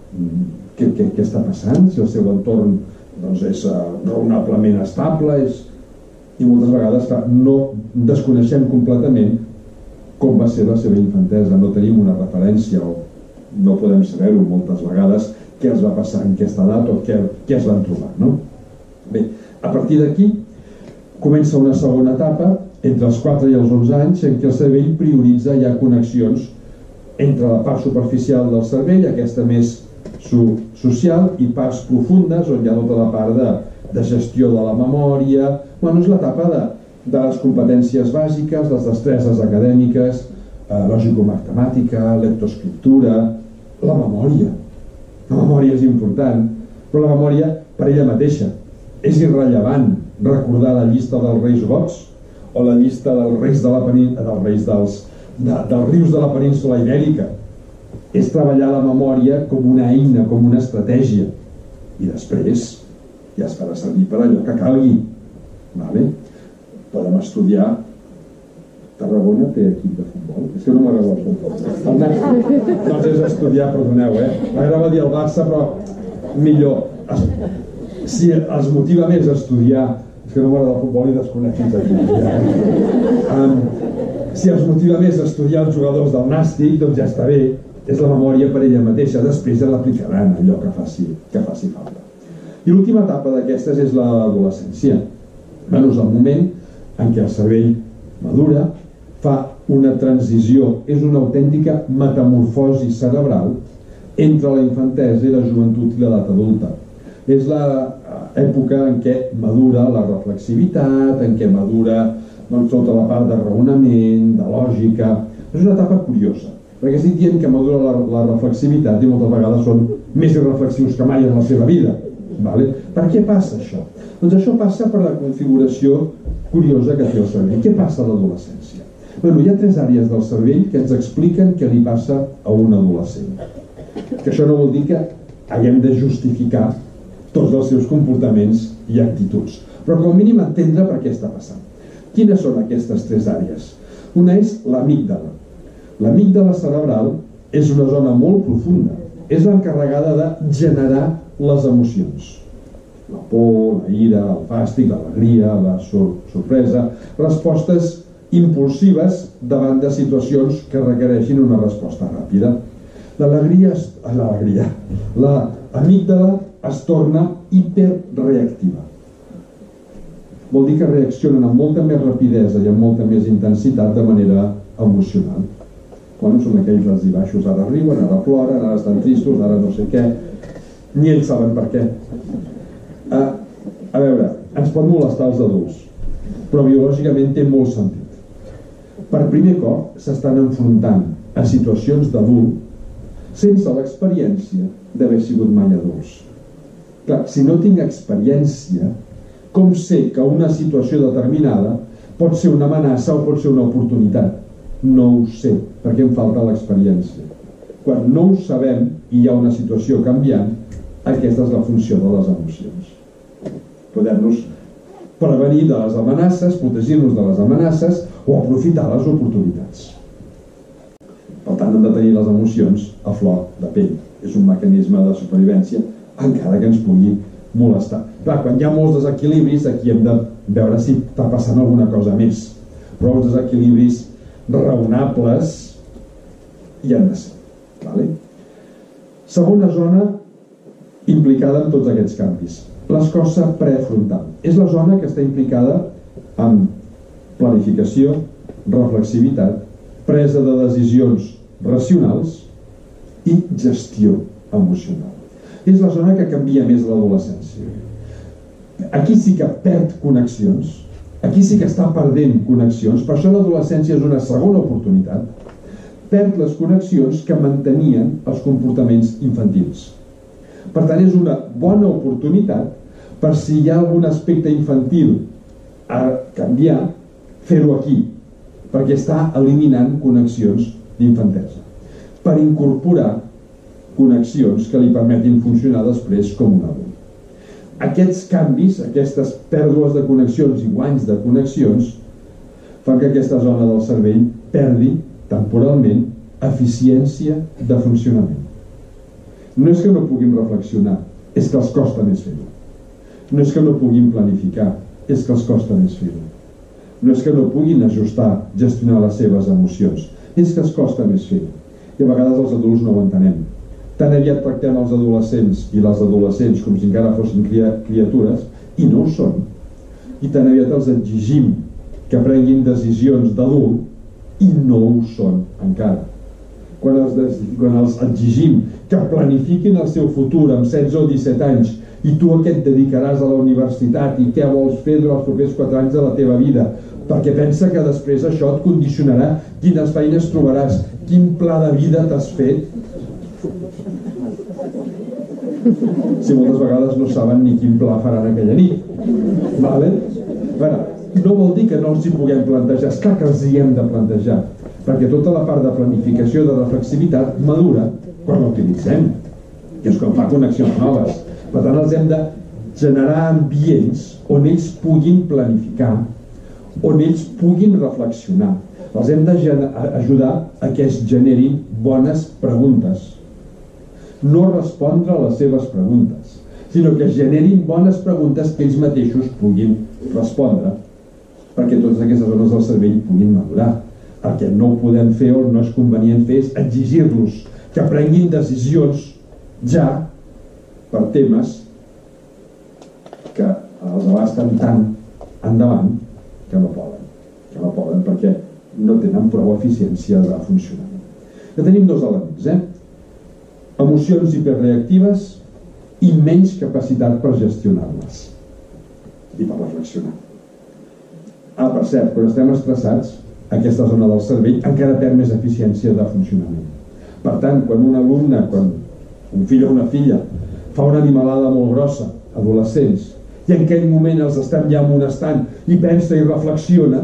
què, què, què està passant? Si el seu entorn doncs, és uh, raonablement estable, és... i moltes vegades clar, no desconeixem completament com va ser la seva infantesa, no tenim una referència o no podem saber-ho moltes vegades què els va passar en aquesta edat o què, què es van trobar, no? Bé, a partir d'aquí comença una segona etapa entre els quatre i els onze anys en què el cervell prioritza ja connexions entre la part superficial del cervell, aquesta més so social, i parts profundes on hi ha tota la part de, de gestió de la memòria. Bueno, és l'etapa de de les competències bàsiques, les destreses acadèmiques, eh, lògico-matemàtica, lectoescriptura, la memòria. La memòria és important, però la memòria per ella mateixa és irrellevant. Recordar la llista dels reis gots o la llista dels reis, de la dels, reis dels, de, dels rius de la península ibèrica. És treballar la memòria com una eina, com una estratègia. I després ja es farà servir per allò que calgui. Vale? Podem estudiar. Tarragona té equip de futbol? És que no m'agrada el futbol. Doncs és estudiar, perdoneu, eh? M'agrada dir el Barça, però millor. Si els motiva més estudiar, és que no m'agrada el futbol i desconnectis aquí. Um, si els motiva més estudiar els jugadors del Nàstic, doncs ja està bé. És la memòria per ella mateixa. Després ja l'aplicaran allò que faci, que faci falta. I l'última etapa d'aquestes és l'adolescència. Bueno, és el moment en què el cervell madura, fa una transició, és una autèntica metamorfosi cerebral entre la infantesa i la joventut i l'edat adulta. És l'època en què madura la reflexivitat, en què madura doncs, tota la part de raonament, de lògica. És una etapa curiosa, perquè estic dient que madura la, la reflexivitat i moltes vegades són més irreflexius que mai en la seva vida. Vale? Per què passa això? Doncs això passa per la configuració curiosa que té el cervell. Què passa a l'adolescència? Bueno, hi ha tres àrees del cervell que ens expliquen què li passa a un adolescent. Que això no vol dir que haguem de justificar tots els seus comportaments i actituds, però com a mínim entendre per què està passant. Quines són aquestes tres àrees? Una és l'amígdala. L'amígdala cerebral és una zona molt profunda. És l'encarregada de generar les emocions. La por, la ira, el fàstic, l'alegria, la sor sorpresa, respostes impulsives davant de situacions que requereixin una resposta ràpida. L'alegria, l'alegria, l'amígdala es torna hiperreactiva. Vol dir que reaccionen amb molta més rapidesa i amb molta més intensitat de manera emocional. Bueno, són aquells alts i baixos, ara riuen, ara ploren, ara estan tristos, ara no sé què. Ni ells saben per què. A, a veure, ens pot molestar els adults, però biològicament té molt sentit. Per primer cop s'estan enfrontant a situacions d'adult sense l'experiència d'haver sigut mai adults. Clar, si no tinc experiència, com sé que una situació determinada pot ser una amenaça o pot ser una oportunitat? No ho sé, perquè em falta l'experiència. Quan no ho sabem i hi ha una situació canviant, aquesta és la funció de les emocions. Poder-nos prevenir de les amenaces, protegir-nos de les amenaces o aprofitar les oportunitats. Per tant, hem de tenir les emocions a flor de pell. És un mecanisme de supervivència, encara que ens pugui molestar. Clar, quan hi ha molts desequilibris, aquí hem de veure si està passant alguna cosa més. Però els desequilibris raonables hi han de ser. Vale? Segona zona implicada en tots aquests canvis. L'escorça prefrontal. És la zona que està implicada en planificació, reflexivitat, presa de decisions racionals i gestió emocional. És la zona que canvia més a l'adolescència. Aquí sí que perd connexions, aquí sí que està perdent connexions, per això l'adolescència és una segona oportunitat. Perd les connexions que mantenien els comportaments infantils. Per tant, és una bona oportunitat per si hi ha algun aspecte infantil a canviar, fer-ho aquí, perquè està eliminant connexions d'infantesa, per incorporar connexions que li permetin funcionar després com un adult. Aquests canvis, aquestes pèrdues de connexions i guanys de connexions fan que aquesta zona del cervell perdi temporalment eficiència de funcionament. No és que no puguin reflexionar, és que els costa més fer-ho. No és que no puguin planificar, és que els costa més fer-ho. No és que no puguin ajustar, gestionar les seves emocions, és que els costa més fer-ho. I a vegades els adults no ho entenem. Tan aviat tractem els adolescents i les adolescents com si encara fossin criatures, i no ho són. I tan aviat els exigim que prenguin decisions d'adult i no ho són encara. Quan els, quan els exigim que planifiquin el seu futur amb setze o disset anys i tu a què et dedicaràs a la universitat i què vols fer durant els propers quatre anys de la teva vida, perquè pensa que després això et condicionarà quines feines trobaràs, quin pla de vida t'has fet. Si moltes vegades no saben ni quin pla faran aquella nit. Vale? Bueno, no vol dir que no els hi puguem plantejar, és clar que els hi hem de plantejar, perquè tota la part de planificació de reflexivitat madura quan l'utilitzem, que és quan fa connexions noves. Per tant, els hem de generar ambients on ells puguin planificar, on ells puguin reflexionar. Els hem d'ajudar a que es generin bones preguntes. No respondre a les seves preguntes, sinó que es generin bones preguntes que ells mateixos puguin respondre, perquè totes aquestes zones del cervell puguin madurar. El que no ho podem fer o no és convenient fer és exigir-los que prenguin decisions ja per temes que els abasten tant endavant que no poden, que no poden perquè no tenen prou eficiència de funcionament. Ja tenim dos elements, eh? Emocions hiperreactives i menys capacitat per gestionar-les i per reflexionar. Ah, per cert, quan estem estressats, aquesta zona del cervell encara perd més eficiència de funcionament. Per tant, quan un alumne, quan un fill o una filla fa una animalada molt grossa, adolescents, i en aquell moment els estem ja amonestant i pensa i reflexiona,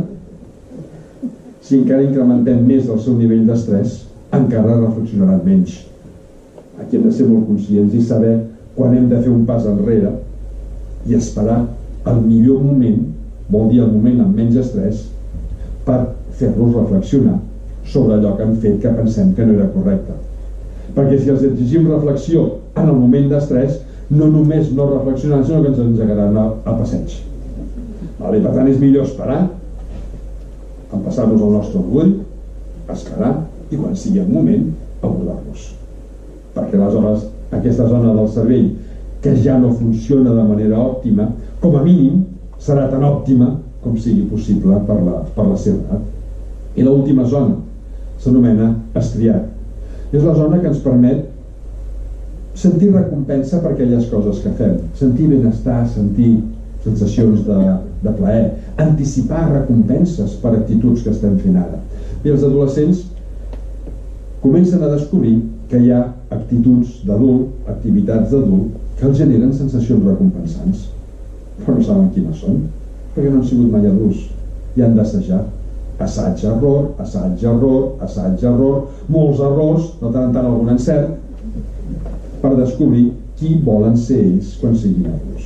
si encara incrementem més el seu nivell d'estrès, encara reflexionaran menys. Aquí hem de ser molt conscients i saber quan hem de fer un pas enrere i esperar el millor moment, vol dir el moment amb menys estrès, per fer-los reflexionar sobre allò que han fet que pensem que no era correcte. Perquè si els exigim reflexió en el moment d'estrès, no només no reflexionaran, sinó que ens engegaran a, a passeig. Vale, per tant, és millor esperar, empassar-nos el nostre orgull, esperar, i quan sigui el moment, abordar-los. Perquè aleshores aquesta zona del cervell, que ja no funciona de manera òptima, com a mínim serà tan òptima com sigui possible per la, per la seva edat. I l'última zona s'anomena estriat. És la zona que ens permet sentir recompensa per aquelles coses que fem, sentir benestar, sentir sensacions de, de plaer, anticipar recompenses per actituds que estem fent ara. I els adolescents comencen a descobrir que hi ha actituds d'adult, activitats d'adult, que els generen sensacions recompensants, però no saben quines són, perquè no han sigut mai adults i han d'assajar. Assaig-error, assaig-error, assaig-error, molts errors, de tant en tant algun encert, per descobrir qui volen ser ells quan siguin adults.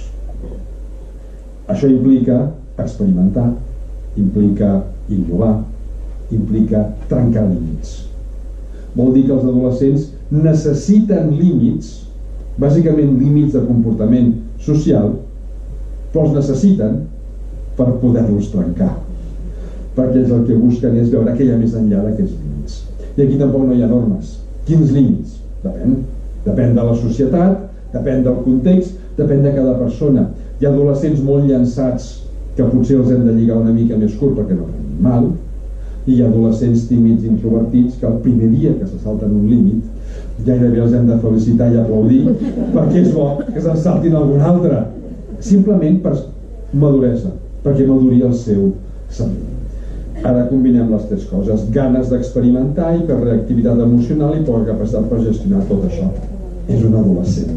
Això implica experimentar, implica innovar, implica trencar límits. Vol dir que els adolescents necessiten límits, bàsicament límits de comportament social, però els necessiten per poder-los trencar, perquè ells el que busquen és veure què hi ha més enllà d'aquests límits. I aquí tampoc no hi ha normes. Quins límits? Depèn. Depèn de la societat, depèn del context, depèn de cada persona. Hi ha adolescents molt llançats que potser els hem de lligar una mica més curt perquè no prenguin mal, i hi ha adolescents tímids i introvertits que el primer dia que se salten un límit gairebé els hem de felicitar i aplaudir perquè és bo que se'n saltin algun altre, simplement per maduresa, perquè maduri el seu cervell. Ara combinem les tres coses: ganes d'experimentar, hiperreactivitat emocional i poca capacitat per gestionar tot això. És un adolescent.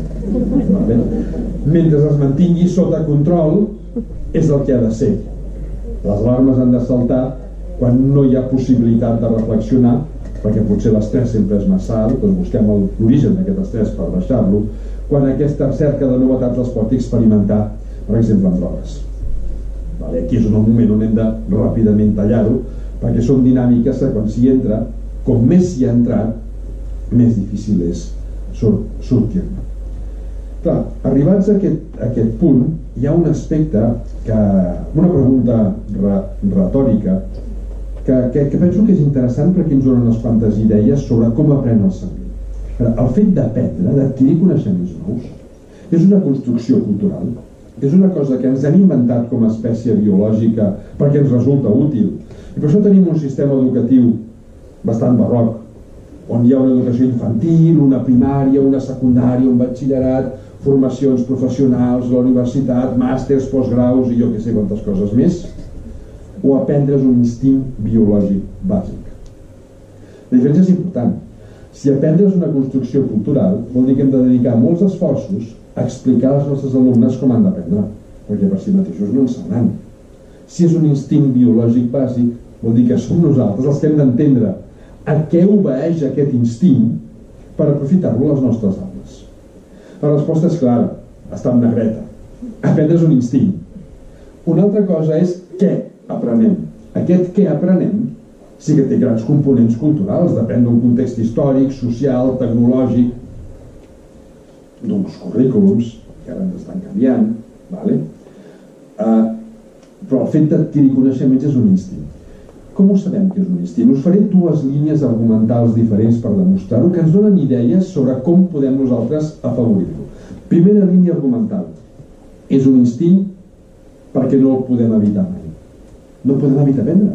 Mentre es mantingui sota control és el que ha de ser. Les alarmes han de saltar quan no hi ha possibilitat de reflexionar, perquè potser l'estrès sempre és massa alt, doncs busquem l'origen d'aquest estrès per baixar-lo, quan aquesta cerca de novetats les pot experimentar, per exemple, amb drogues. Aquí és un moment on hem de ràpidament tallar-ho, perquè són dinàmiques que quan s'hi entra, com més s'hi ha entrat, més difícil és sortir-ne. Clar, arribats a aquest, a aquest punt, hi ha un aspecte que, una pregunta retòrica que, que, que penso que és interessant perquè ens dona unes quantes idees sobre com aprèn el cervell. El fet d'aprendre, d'adquirir coneixements nous, és una construcció cultural, és una cosa que ens hem inventat com a espècie biològica perquè ens resulta útil. I per això tenim un sistema educatiu bastant barroc, on hi ha una educació infantil, una primària, una secundària, un batxillerat, formacions professionals, la universitat, màsters, postgraus i jo que sé quantes coses més, o aprendre's un instint biològic bàsic. La diferència és important. Si aprendre's una construcció cultural, vol dir que hem de dedicar molts esforços a explicar als nostres alumnes com han d'aprendre, perquè per si mateixos no en sabran. Si és un instint biològic bàsic, vol dir que som nosaltres els que hem d'entendre a què obeeix aquest instint per aprofitar-lo a les nostres aules. La resposta és clara, està en negreta. Aprendre's un instint. Una altra cosa és què aprenem. Aquest què aprenem sí que té grans components culturals, depèn d'un context històric, social, tecnològic, d'uns currículums que ara ens estan canviant, vale? Uh, però el fet d'adquirir coneixements és un instint. Com ho sabem que és un instint? Us faré dues línies argumentals diferents per demostrar-ho, que ens donen idees sobre com podem nosaltres afavorir-lo. Primera línia argumental. És un instint perquè no el podem evitar mai. No podem evitar aprendre.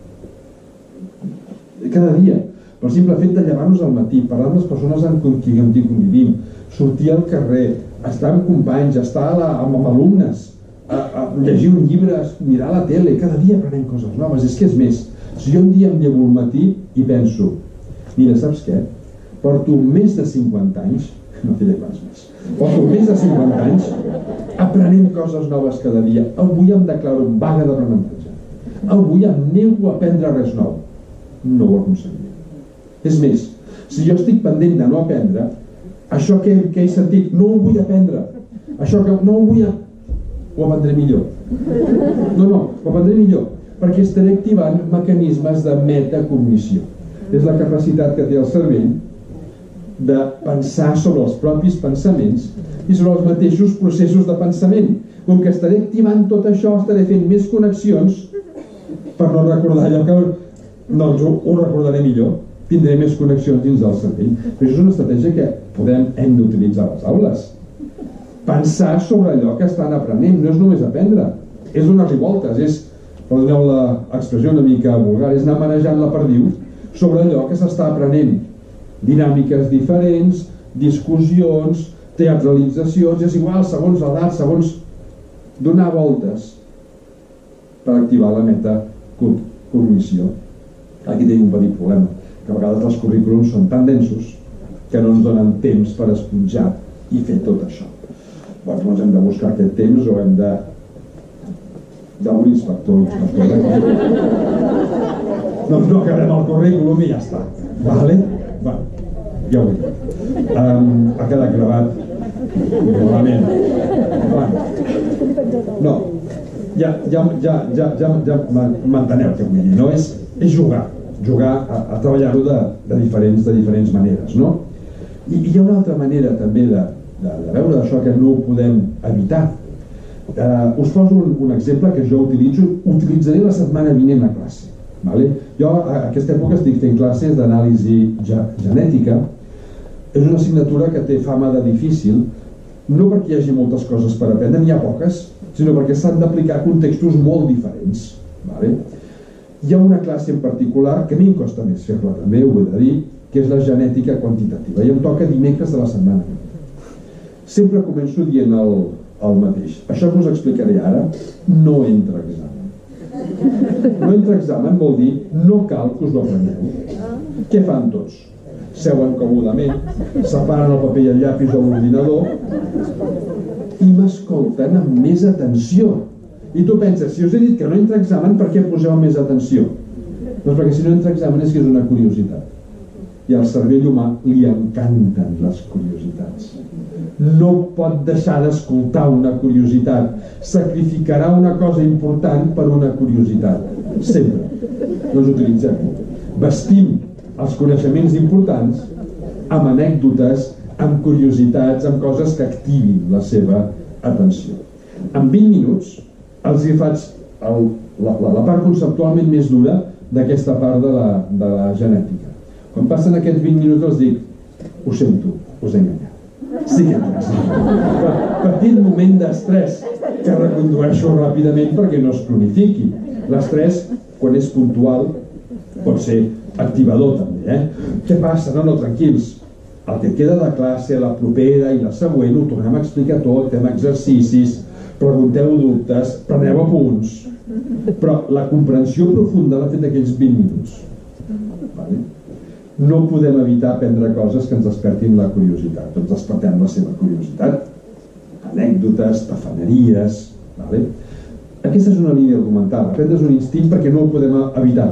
Cada dia, per simple fet de llevar-nos al matí, parlar amb les persones amb qui convivim, sortir al carrer, estar amb companys, estar a la, amb, amb alumnes, a, a llegir un llibre, mirar la tele, cada dia aprenem coses noves. És que és més, si jo un dia em llevo al matí i penso, mira, saps què? Porto més de cinquanta anys, no diré quants més, porto més de cinquanta anys aprenent coses noves cada dia. Avui em declaro en vaga d'aprenentatge. Avui em nego a aprendre res nou. No ho aconseguiré. És més, si jo estic pendent de no aprendre, això que, que he sentit, no ho vull aprendre. Això que no ho vull aprendre, ho aprendré millor. No, no, ho aprendré millor, perquè estaré activant mecanismes de metacognició. És la capacitat que té el cervell de pensar sobre els propis pensaments i sobre els mateixos processos de pensament. Com que estaré activant tot això, estaré fent més connexions per no recordar allò que... Doncs ho, ho recordaré millor, tindré més connexions dins del cervell. Però això és una estratègia que podem, hem d'utilitzar a les aules. Pensar sobre allò que estan aprenent, no és només aprendre, és donar-li voltes, és, perdoneu l'expressió una mica vulgar, és anar manejant la perdiu sobre allò que s'està aprenent. Dinàmiques diferents, discussions, teatralitzacions, és igual, segons l'edat, segons donar voltes per activar la metacognició. Aquí tenim un petit problema, que a vegades els currículums són tan densos que no ens donen temps per esponjar i fer tot això. Doncs ens hem de buscar aquest temps o hem de d'un inspector, inspector. Doncs no acabem el currículum i ja està. Vale? Va, ja ho dic. Um, ha quedat gravat. Normalment. Bueno. No, ja, ja, ja, ja, ja, ja m'enteneu què vull dir, no? És, és jugar, jugar a, a treballar-ho de, de, diferents, de diferents maneres, no? I, i hi ha una altra manera també de, de, de veure això que no ho podem evitar. Uh, us poso un, un exemple que jo utilitzo, utilitzaré la setmana vinent a classe. Vale? Jo a aquesta època estic fent classes d'anàlisi ge genètica. És una assignatura que té fama de difícil, no perquè hi hagi moltes coses per aprendre, n'hi ha poques, sinó perquè s'han d'aplicar contextos molt diferents. Vale? Hi ha una classe en particular que a mi em costa més fer-la també, ho he de dir, que és la genètica quantitativa, i em toca dimecres de la setmana. Sempre començo dient el, el mateix. Això que us explicaré ara no entra a examen. No entra a examen vol dir no cal que us ho apreneu. Què fan tots? Seuen còmodament, separen el paper i el llapis de l'ordinador i m'escolten amb més atenció. I tu penses, si us he dit que no entra a examen, per què poseu més atenció? Doncs perquè si no entra a examen és que és una curiositat. I al cervell humà li encanten les curiositats. No pot deixar d'escoltar una curiositat. Sacrificarà una cosa important per una curiositat. Sempre. No ens utilitzem. Vestim els coneixements importants amb anècdotes, amb curiositats, amb coses que activin la seva atenció. En vint minuts els hi faig el, la, la, la part conceptualment més dura d'aquesta part de la, de la genètica. Quan passen aquests vint minuts els dic, ho sento, us he enganyat. Sí que entra. Petit moment d'estrès que recondueixo ràpidament perquè no es cronifiqui. L'estrès, quan és puntual, pot ser activador també, eh? Què passa? No, no, tranquils. El que queda de classe, la propera i la següent, ho tornem a explicar tot, fem exercicis, pregunteu dubtes, preneu apunts. Però la comprensió profunda l'ha fet aquells vint minuts. Vale? No podem evitar aprendre coses que ens despertin la curiositat. Ens despertem la seva curiositat. Anècdotes, tafaneries... Vale? Aquesta és una línia argumental. Aprendre és un instint perquè no ho podem evitar.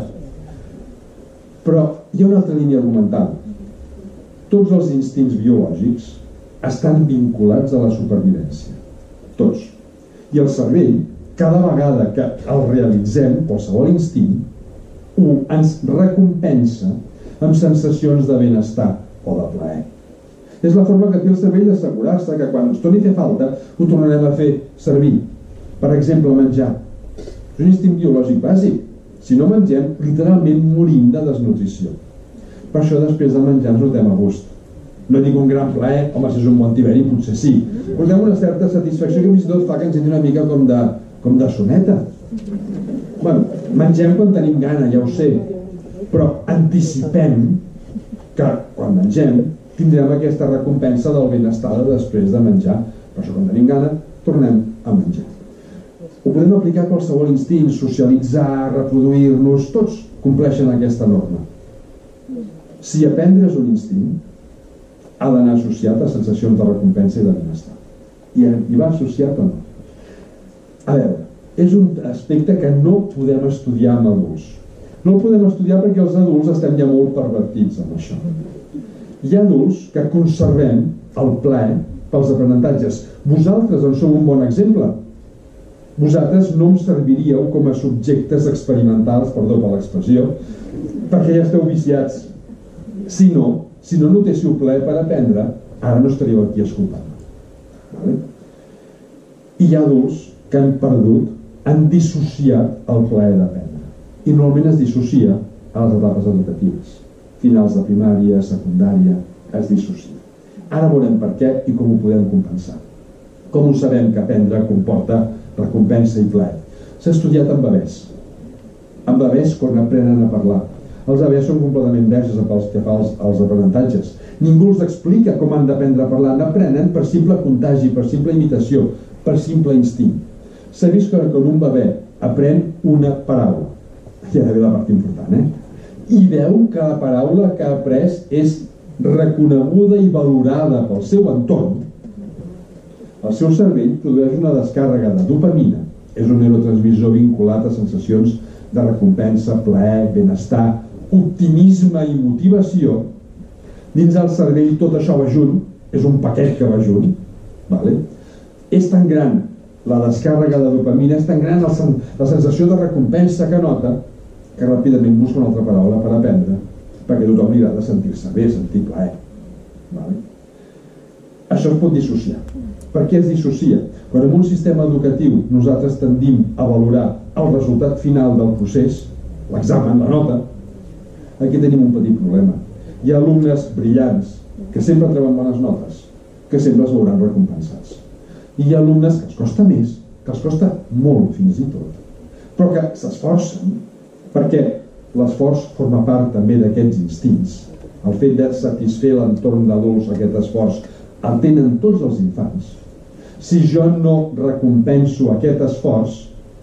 Però hi ha una altra línia argumental. Tots els instints biològics estan vinculats a la supervivència. Tots. I el cervell, cada vegada que el realitzem, qualsevol instint, un ens recompensa amb sensacions de benestar o de plaer. És la forma que té el cervell d'assegurar-se que quan ens torni a fer falta ho tornarem a fer servir. Per exemple, menjar. És un instint biològic bàsic. Si no mengem, literalment morim de desnutrició. Per això després de menjar ens notem a gust. No dic un gran plaer, home, si és un bon tiberi, potser sí. Portem una certa satisfacció que fins i tot fa que ens entri una mica com de, com de soneta. Bueno, mengem quan tenim gana, ja ho sé, però anticipem que quan mengem tindrem aquesta recompensa del benestar de després de menjar. Per això quan tenim gana tornem a menjar. Ho podem aplicar a qualsevol instint, socialitzar, reproduir-nos, tots compleixen aquesta norma. Si aprendre és un instint, ha d'anar associat a sensacions de recompensa i de benestar. I, i va associat o no? A veure, és un aspecte que no podem estudiar amb adults. No el podem estudiar perquè els adults estem ja molt pervertits amb això. Hi ha adults que conservem el plaer pels aprenentatges. Vosaltres en sou un bon exemple. Vosaltres no em serviríeu com a subjectes experimentals, perdó per l'expressió, perquè ja esteu viciats. Si no, si no notéssiu plaer per aprendre, ara no estaríeu aquí escoltant-me. Vale? I hi ha adults que han perdut, han dissociat el plaer d'aprendre. I normalment es dissocia a les etapes educatives. Finals de primària, secundària, es dissocia. Ara veurem per què i com ho podem compensar. Com ho sabem que aprendre comporta recompensa i plaer? S'ha estudiat amb bebès. Amb bebès quan aprenen a parlar. Els bebès són completament verges pels que fa els, els aprenentatges. Ningú els explica com han d'aprendre a parlar. N'aprenen per simple contagi, per simple imitació, per simple instint. S'ha vist que quan un bebè aprèn una paraula, ja ve la part important, eh? I veu que la paraula que ha après és reconeguda i valorada pel seu entorn, el seu cervell produeix una descàrrega de dopamina, és un neurotransmissor vinculat a sensacions de recompensa, plaer, benestar, optimisme i motivació. Dins del cervell tot això va junt, és un paquet que va junt, vale? És tan gran la descàrrega de dopamina, és tan gran la, sen la sensació de recompensa que nota, que ràpidament busca una altra paraula per aprendre, perquè tothom li agrada sentir-se bé, sentir plaer. Vale? Això es pot dissociar. Per què es dissocia? Quan en un sistema educatiu nosaltres tendim a valorar el resultat final del procés, l'examen, la nota, aquí tenim un petit problema. Hi ha alumnes brillants que sempre treuen bones notes, que sempre es veuran recompensats. I hi ha alumnes que els costa més, que els costa molt fins i tot, però que s'esforcen, perquè l'esforç forma part també d'aquests instints. El fet de satisfer l'entorn d'adults, aquest esforç, el tenen tots els infants. Si jo no recompenso aquest esforç,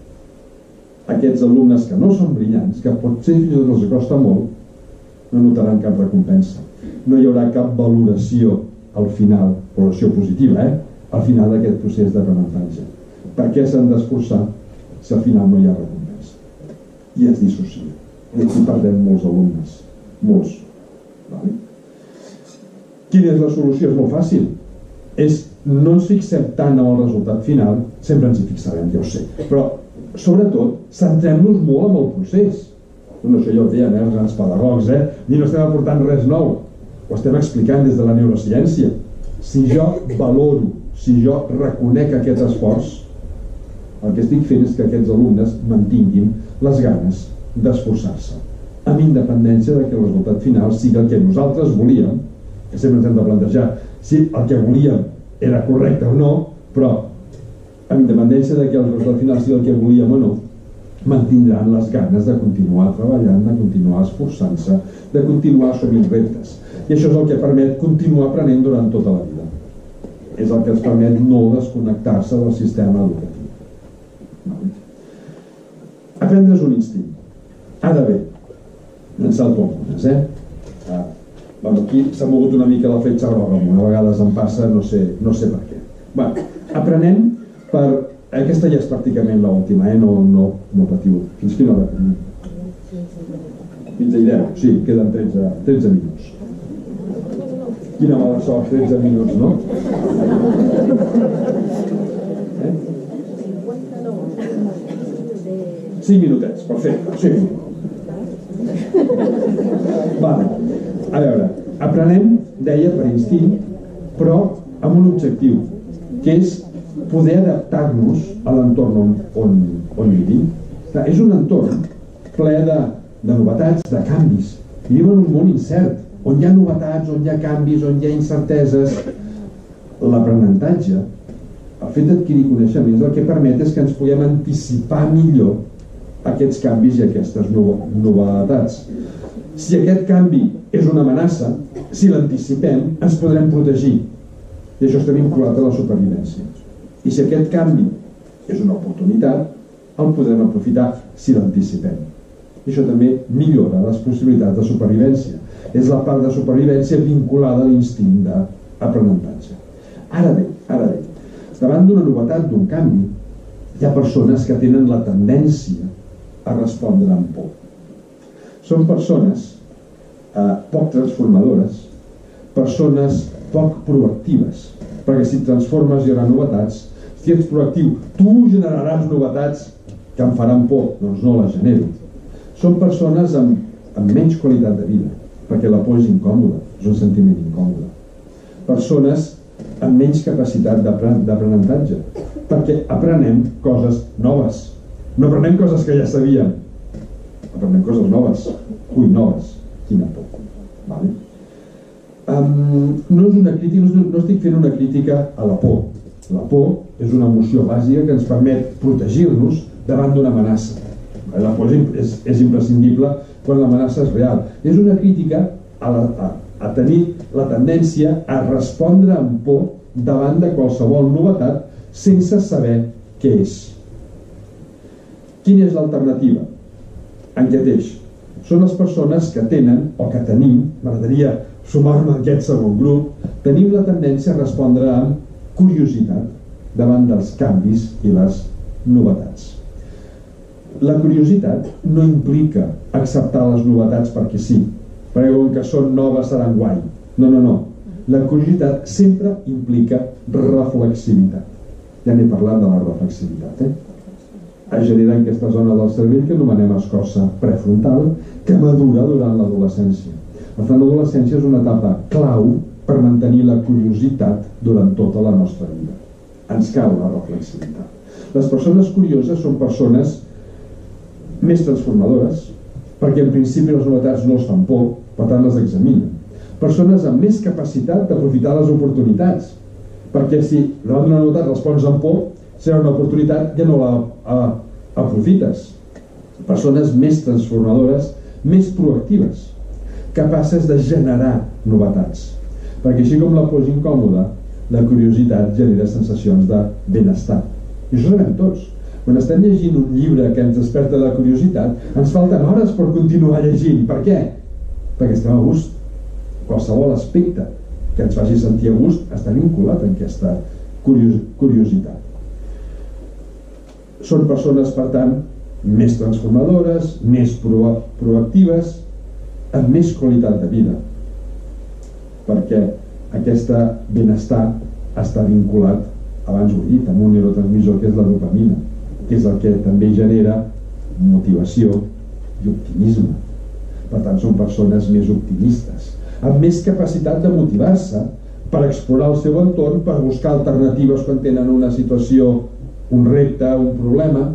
aquests alumnes que no són brillants, que potser fins i tot els costa molt, no notaran cap recompensa. No hi haurà cap valoració al final, valoració positiva, eh? Al final d'aquest procés d'aprenentatge. Per què s'han d'esforçar si al final no hi ha recompensa? I es dissocia. I aquí perdem molts alumnes. Molts. Vale? Quina és la solució? És molt fàcil. És no ens fixem tant en el resultat final, sempre ens hi fixarem, ja ho sé, però sobretot centrem-nos molt en el procés. No, això ja ho deien, eh, els grans pedagogs, eh? Ni no estem aportant res nou, ho estem explicant des de la neurociència. Si jo valoro, si jo reconec aquest esforç, el que estic fent és que aquests alumnes mantinguin les ganes d'esforçar-se, amb independència de que el resultat final sigui el que nosaltres volíem, que sempre ens hem de plantejar si el que volíem era correcte o no, però amb independència de que el resultat final sigui el que volíem o no, mantindran les ganes de continuar treballant, de continuar esforçant-se, de continuar assumint reptes. I això és el que permet continuar aprenent durant tota la vida. És el que ens permet no desconnectar-se del sistema educatiu. Aprendre és un instint. Ara bé, en salto algunes, eh? Ah, bueno, aquí s'ha mogut una mica la fletxa groga, a vegades em passa, no sé, no sé per què. Bueno, aprenem per... Aquesta ja és pràcticament l'última, eh? No, no, no patiu. Fins quina hora? Fins a i deu, sí, queden tretze, tretze minuts. Quina mala sort, tretze minuts, no? Eh? cinc minutets, perfecte, sí. Vale, a veure, aprenem, deia, per instint, però amb un objectiu, que és poder adaptar-nos a l'entorn on, on, on vivim. És un entorn ple de, de novetats, de canvis. Vivim en un món incert, on hi ha novetats, on hi ha canvis, on hi ha incerteses. L'aprenentatge, el fet d'adquirir coneixements, el que permet és que ens puguem anticipar millor aquests canvis i aquestes novetats. Si aquest canvi és una amenaça, si l'anticipem, ens podrem protegir. I això està vinculat a la supervivència. I si aquest canvi és una oportunitat, el podrem aprofitar si l'anticipem. I això també millora les possibilitats de supervivència. És la part de supervivència vinculada a l'instint d'aprenentatge. Ara bé, ara bé, davant d'una novetat, d'un canvi, hi ha persones que tenen la tendència a respondre amb por. Són persones eh, poc transformadores, persones poc proactives, perquè si et transformes hi haurà novetats. Si ets proactiu, tu generaràs novetats que em faran por, doncs no les genero. Són persones amb, amb menys qualitat de vida, perquè la por és incòmoda, és un sentiment incòmode. Persones amb menys capacitat d'aprenentatge, perquè aprenem coses noves. No aprenem coses que ja sabíem, aprenem coses noves. Ui, noves, quina por. Vale? Um, no és una crítica, no, no estic fent una crítica a la por. La por és una emoció bàsica que ens permet protegir-nos davant d'una amenaça. La por és, és imprescindible quan l'amenaça és real. És una crítica a, la, a, a tenir la tendència a respondre amb por davant de qualsevol novetat sense saber què és. Quina és l'alternativa? En aquest eix. són les persones que tenen, o que tenim, m'agradaria sumar-me en aquest segon grup, tenim la tendència a respondre amb curiositat davant dels canvis i les novetats. La curiositat no implica acceptar les novetats perquè sí, perquè com que són noves seran guai. No, no, no. La curiositat sempre implica reflexivitat. Ja n'he parlat de la reflexivitat, eh? Es genera aquesta zona del cervell que anomenem escorça prefrontal, que madura durant l'adolescència. Per tant, l'adolescència és una etapa clau per mantenir la curiositat durant tota la nostra vida. Ens cal la reflexivitat. Les persones curioses són persones més transformadores, perquè en principi les novetats no els fan por, per tant les examinen. Persones amb més capacitat d'aprofitar les oportunitats, perquè si davant d'una novetat respons amb por, serà una oportunitat ja no la a, aprofites. Persones més transformadores, més proactives, capaces de generar novetats, perquè així com la por és incòmoda, la curiositat genera sensacions de benestar. I això ho sabem tots. Quan estem llegint un llibre que ens desperta la curiositat, ens falten hores per continuar llegint. Per què? Perquè estem a gust. Qualsevol aspecte que ens faci sentir a gust està vinculat amb aquesta curiositat. Són persones, per tant, més transformadores, més proactives, amb més qualitat de vida, perquè aquest benestar està vinculat, abans ho he dit, amb un neurotransmissor que és la dopamina, que és el que també genera motivació i optimisme. Per tant, són persones més optimistes, amb més capacitat de motivar-se per explorar el seu entorn, per buscar alternatives quan tenen una situació, un repte, un problema.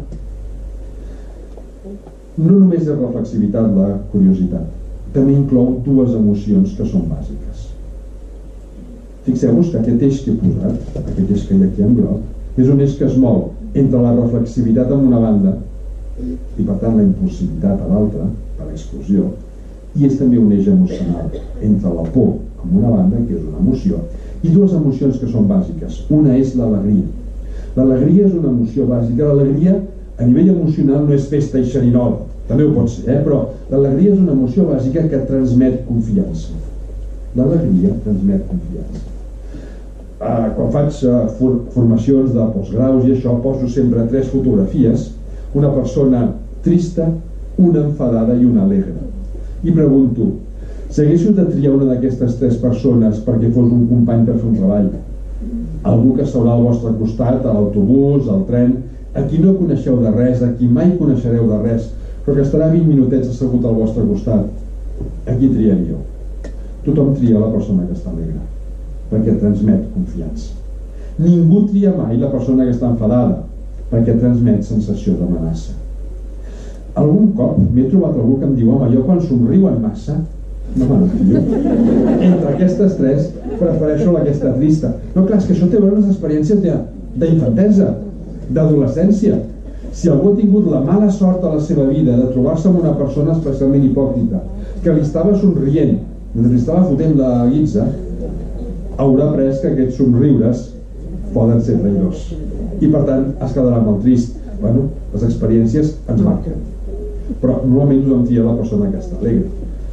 No només és reflexivitat la curiositat, també inclou dues emocions que són bàsiques. Fixeu-vos que aquest eix que he posat, aquest eix que hi ha aquí en groc, és un eix que es mou entre la reflexivitat en una banda i per tant la impulsivitat a l'altra, per l'explosió, i és també un eix emocional entre la por en una banda, que és una emoció, i dues emocions que són bàsiques. Una és l'alegria. L'alegria és una emoció bàsica. L'alegria a nivell emocional no és festa i xerinol, també ho pot ser, eh? Però l'alegria és una emoció bàsica que transmet confiança. L'alegria transmet confiança. Uh, quan faig uh, for formacions de postgraus i això, poso sempre tres fotografies, una persona trista, una enfadada i una alegre, i pregunto, si haguéssiu de triar una d'aquestes tres persones perquè fos un company per fer un treball, algú que estaurà al vostre costat, a l'autobús, al tren, a qui no coneixeu de res, a qui mai coneixereu de res, però que estarà vint minutets assegut al vostre costat, a qui triaríeu? Tothom tria la persona que està alegre, perquè transmet confiança. Ningú tria mai la persona que està enfadada, perquè transmet sensació d'amenaça. Algun cop m'he trobat algú que em diu, home, jo quan somriuen massa, no me n'enfio. Entre aquestes tres, prefereixo aquesta trista. No, clar, és que això té a veure les experiències d'infantesa, d'adolescència. Si algú ha tingut la mala sort a la seva vida de trobar-se amb una persona especialment hipòcrita, que li estava somrient, mentre li estava fotent la guitza, haurà après que aquests somriures poden ser traïdors. I per tant es quedarà molt trist. Bueno, les experiències ens marquen. Però normalment tothom tria la persona que està alegre.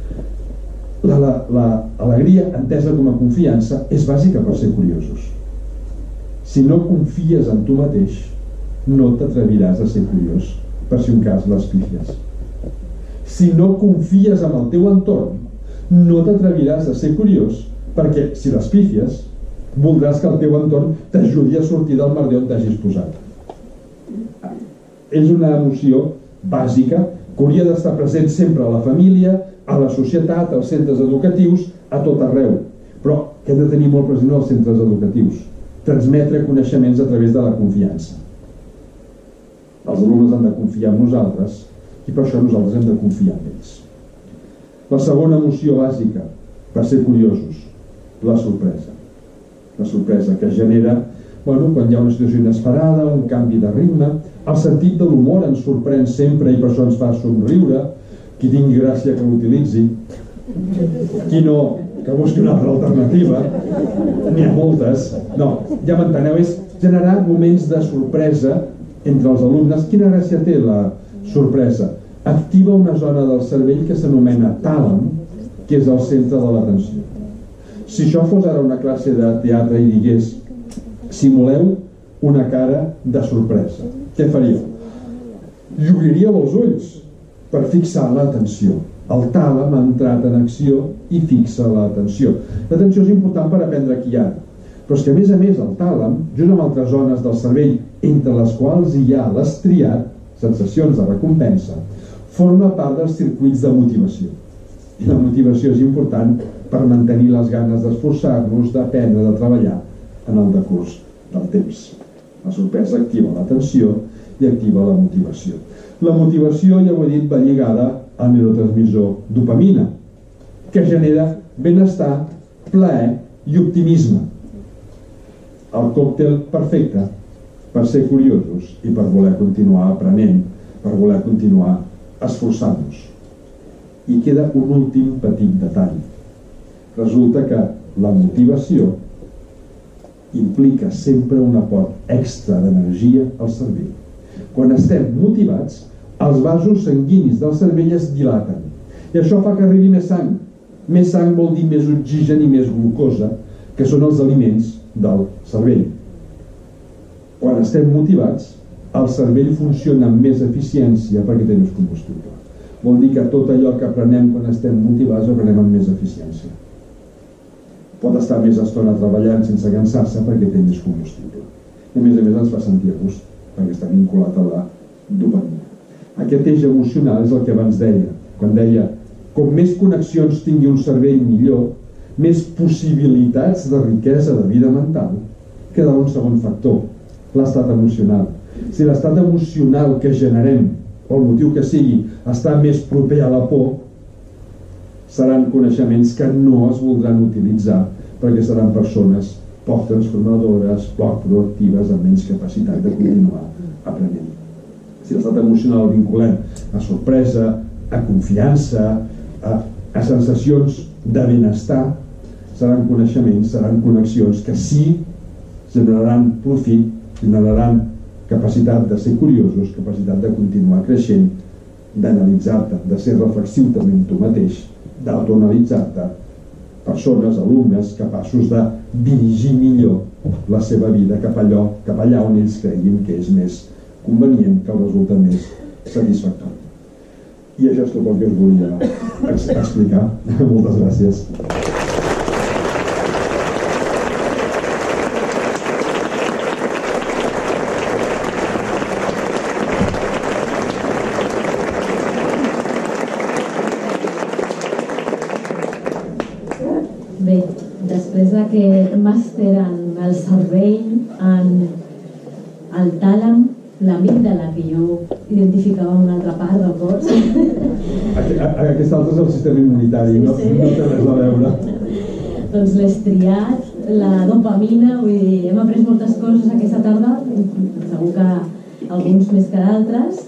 L'alegria, entesa com a confiança, és bàsica per ser curiosos. Si no confies en tu mateix, no t'atreviràs a ser curiós, per si un cas les pifies. Si no confies en el teu entorn, no t'atreviràs a ser curiós, perquè si les pifies, voldràs que el teu entorn t'ajudi a sortir del merder on t'hagis posat. És una emoció bàsica que hauria d'estar present sempre a la família, a la societat, als centres educatius, a tot arreu, però que hem de tenir molt present als centres educatius, transmetre coneixements a través de la confiança. Els alumnes han de confiar en nosaltres i per això nosaltres hem de confiar en ells. La segona emoció bàsica per ser curiosos, la sorpresa. La sorpresa que genera, bueno, quan hi ha una situació inesperada, un canvi de ritme, el sentit de l'humor ens sorprèn sempre i per això ens fa somriure. Qui tingui gràcia que l'utilitzi, qui no, que busqui una altra alternativa. N'hi ha moltes. No, ja m'enteneu, és generar moments de sorpresa entre els alumnes. Quina gràcia té la sorpresa? activa una zona del cervell que s'anomena tàlam, que és el centre de l'atenció. Si això fos ara una classe de teatre i digués simuleu una cara de sorpresa, què faríeu? Llobriríeu els ulls per fixar l'atenció. El tàlam ha entrat en acció i fixa l'atenció. L'atenció és important per aprendre aquí i ara, però és que a més a més el tàlam, junt amb altres zones del cervell, entre les quals hi ha l'estriat, sensacions de recompensa, forma part dels circuits de motivació. I la motivació és important per mantenir les ganes d'esforçar-nos, d'aprendre, de treballar en el decurs del temps. La sorpresa activa l'atenció i activa la motivació. La motivació, ja ho he dit, va lligada al neurotransmissor dopamina, que genera benestar, plaer i optimisme. El còctel perfecte per ser curiosos i per voler continuar aprenent, per voler continuar esforçant-nos. I queda un últim petit detall. Resulta que la motivació implica sempre un aport extra d'energia al cervell. Quan estem motivats, els vasos sanguinis del cervell es dilaten i això fa que arribi més sang. Més sang vol dir més oxigen i més glucosa, que són els aliments del cervell. Quan estem motivats, el cervell funciona amb més eficiència perquè té més combustible. Vol dir que tot allò que aprenem quan estem motivats ho aprenem amb més eficiència. Pot estar més estona treballant sense cansar-se perquè té més combustible. I a més a més ens fa sentir a gust, perquè està vinculat a la dopamina. Aquest eix emocional és el que abans deia, quan deia com més connexions tingui un cervell millor, més possibilitats de riquesa de vida mental, queda un segon factor, l'estat emocional. Si l'estat emocional que generem, o el motiu que sigui, està més proper a la por, seran coneixements que no es voldran utilitzar perquè seran persones poc transformadores, poc proactives, amb menys capacitat de continuar aprenent. Si l'estat emocional el vinculem a sorpresa, a confiança, a, a sensacions de benestar, seran coneixements, seran connexions que sí generaran profit, generaran capacitat de ser curiosos, capacitat de continuar creixent, d'analitzar-te, de ser reflexiu també en tu mateix, d'autoanalitzar-te, persones, alumnes, capaços de dirigir millor la seva vida cap allò, cap allà on ells creguin que és més convenient, que el resulta més satisfactori. I això és tot el que us volia explicar. Moltes gràcies. Bé, després d'aquest màster en el cervell, en el tàlam, l'amígdala, que jo identificava una altra part del cos. Aquest altre és el sistema immunitari, no té res a veure. Doncs l'estriat, la dopamina, vull dir, hem après moltes coses aquesta tarda, segur que alguns més que d'altres.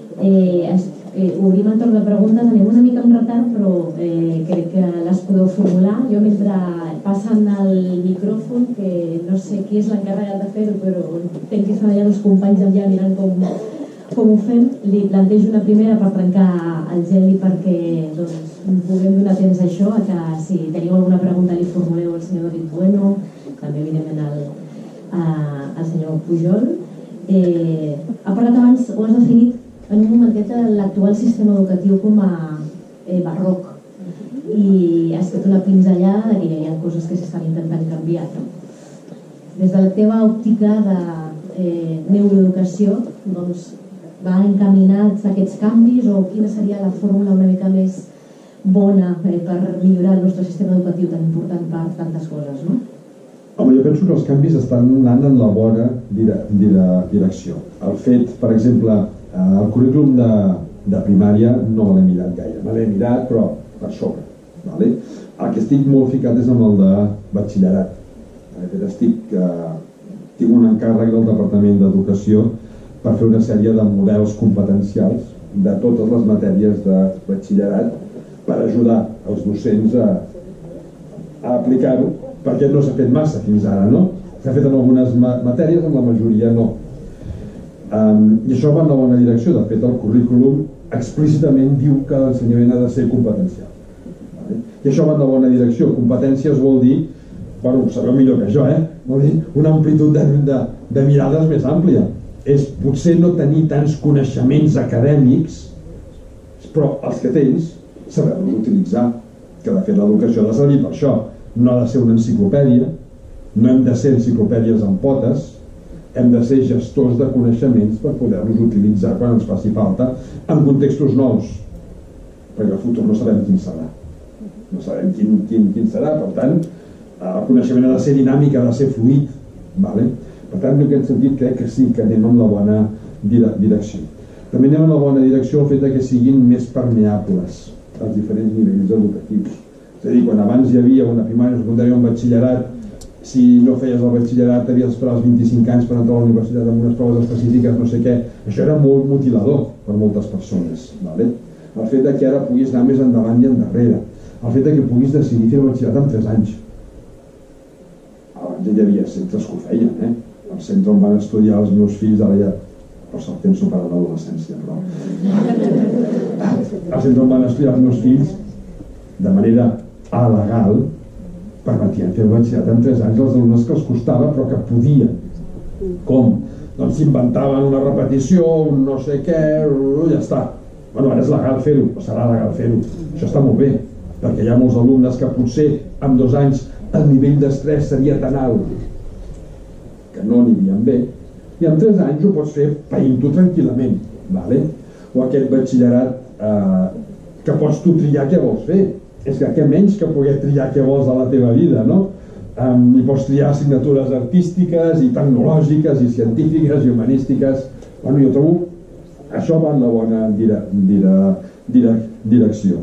Obrim el torn de preguntes, anem una mica amb retard, però crec que les podeu formular. Jo, mentre passen el micròfon, que no sé qui és l'encarregat de fer-ho, però entenc que estan allà els companys allà mirant com, com ho fem, li plantejo una primera per trencar el gel i perquè doncs, puguem donar temps a això, a que si teniu alguna pregunta li formuleu al senyor David Bueno, també evidentment al, a, al senyor Pujol. Eh, ha parlat abans, o has definit en un momentet l'actual sistema educatiu com a eh, barroc, i has fet una pinzellada que hi ha coses que s'estan intentant canviar. No? Des de la teva òptica de eh, neuroeducació, doncs, va encaminats aquests canvis o quina seria la fórmula una mica més bona eh, per millorar el nostre sistema educatiu tan important per tantes coses, no? Home, jo penso que els canvis estan anant en la bona dire direcció. El fet, per exemple, el currículum de, de primària no l'he mirat gaire, me l'he mirat però per sobre. Vale? El que estic molt ficat és amb el de batxillerat. Estic, eh, tinc un encàrrec del Departament d'Educació per fer una sèrie de models competencials de totes les matèries de batxillerat per ajudar els docents a, a aplicar-ho, perquè no s'ha fet massa fins ara, no? S'ha fet en algunes matèries, en la majoria no. Um, I això va en la bona direcció. De fet, el currículum explícitament diu que l'ensenyament ha de ser competencial. I això va en la bona direcció. Competències vol dir, bueno, ho sabeu millor que jo, eh? Vol dir una amplitud de, de, de mirades més àmplia. És potser no tenir tants coneixements acadèmics, però els que tens, saber-los utilitzar. Que de fet l'educació ha de servir per això. No ha de ser una enciclopèdia, no hem de ser enciclopèdies amb potes, hem de ser gestors de coneixements per poder-los utilitzar quan ens faci falta en contextos nous, perquè el futur no sabem quin serà, no sabem quin, quin, quin serà, per tant el coneixement ha de ser dinàmic, ha de ser fluid, vale? Per tant en aquest sentit crec que sí que anem en la bona direcció. També anem en la bona direcció el fet que siguin més permeables als diferents nivells educatius, és a dir, quan abans hi havia una primària, una secundària, un batxillerat, si no feies el batxillerat havies d'esperar els vint-i-cinc anys per entrar a la universitat amb unes proves específiques, no sé què, això era molt mutilador per moltes persones, vale? El fet que ara puguis anar més endavant i endarrere, el fet que puguis decidir fer el batxillerat en tres anys. Abans ja hi havia centres que ho feien, eh? El centre on van estudiar els meus fills, ara ja per sort temps superat l'adolescència, però el centre on van estudiar els meus fills de manera alegal permetien fer el batxillerat en tres anys als alumnes que els costava però que podien. Com? Doncs s'inventaven una repetició, un no sé què, ja està. Bueno, ara és legal fer-ho, o serà legal fer-ho. Això està molt bé, perquè hi ha molts alumnes que potser en dos anys el nivell d'estrès seria tan alt que no anirien bé, i en tres anys ho pots fer païnt-ho tranquil·lament, vale? O aquest batxillerat eh, que pots tu triar què vols fer. És que què menys que poder triar què vols a la teva vida, no? Um, I pots triar assignatures artístiques i tecnològiques i científiques i humanístiques. Bueno, jo trobo això va en la bona dire, dire, dire, direcció.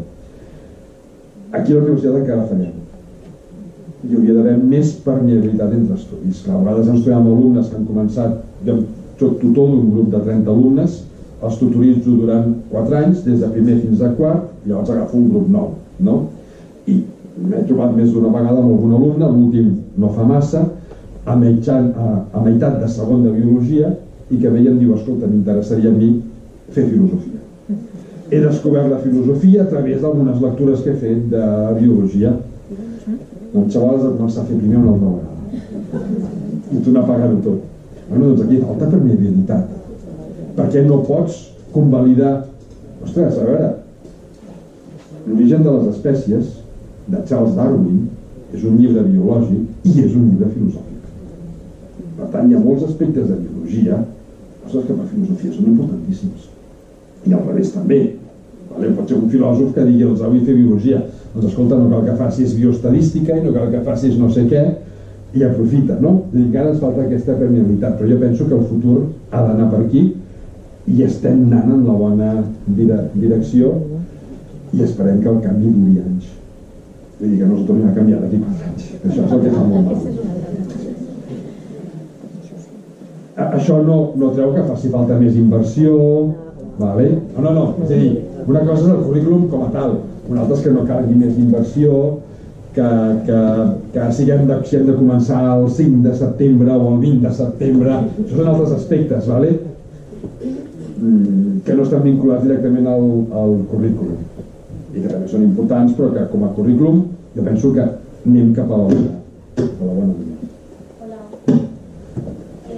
Aquí a la universitat encara fallem. Hi hauria d'haver més permeabilitat entre estudis. Clar, a vegades ens trobem alumnes que han començat, jo soc tutor d'un grup de trenta alumnes, els tutoritzo durant quatre anys, des de primer fins a quart, i llavors agafo un grup nou, no? I m'he trobat més d'una vegada amb algun alumne, l'últim no fa massa, a, mitjan, a, a meitat de segon de biologia, i que veiem, diu, escolta, m'interessaria a mi fer filosofia. He descobert la filosofia a través d'algunes lectures que he fet de biologia. Doncs, xavals, et comença a fer primer una altra vegada. I tu n'apagar-ho tot. Bueno, doncs aquí falta permeabilitat. Perquè no pots convalidar... Ostres, a veure, l'origen de les espècies, de Charles Darwin, és un llibre biològic i és un llibre filosòfic. Per tant, hi ha molts aspectes de biologia, coses que per filosofia són importantíssims. I al revés també. Vale? Pot ser un filòsof que digui, doncs, vull fer biologia. Doncs escolta, no cal que facis bioestadística i no cal que facis no sé què, i aprofita, no? És a dir, que ara ens falta aquesta permeabilitat, però jo penso que el futur ha d'anar per aquí i estem anant en la bona direcció i esperem que el canvi duri anys. Vull dir que no es tornin a canviar d'aquí quatre anys. Això és el que fa molt mal. Això no, no treu que faci falta més inversió, vale? No, no, no, és a dir, una cosa és el currículum com a tal, una altra és que no calgui més inversió, que, que, que siguem de, si hem de començar el cinc de setembre o el vint de setembre, això són altres aspectes, vale? Que no estan vinculats directament al, al currículum i que també són importants, però que com a currículum jo penso que anem cap a la bona, cap a la bona línia. Hola. Eh,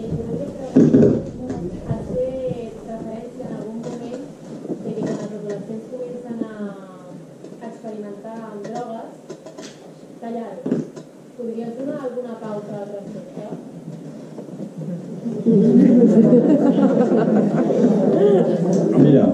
has fet referència en algun moment que quan els adolescents comencen a experimentar amb drogues, tallar-ho. Podries donar alguna pauta al respecte? Mira,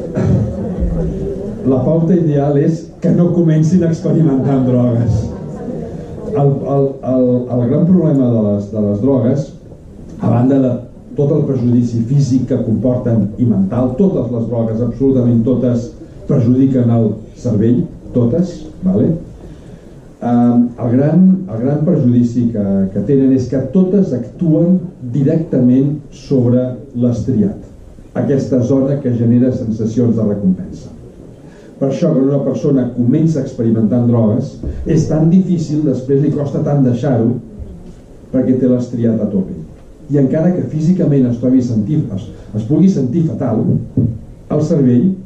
la pauta ideal és que no comencin a experimentar amb drogues. El, el, el, el gran problema de les, de les drogues, a banda de tot el prejudici físic que comporten i mental, totes les drogues, absolutament totes, perjudiquen el cervell, totes, vale? Um, el, gran, el gran perjudici que, que tenen és que totes actuen directament sobre l'estriat, aquesta zona que genera sensacions de recompensa. Per això, quan una persona comença a experimentar amb drogues, és tan difícil, després li costa tant deixar-ho, perquè té l'estriat a tope. I encara que físicament es, trobi sentir, es, es pugui sentir fatal, el cervell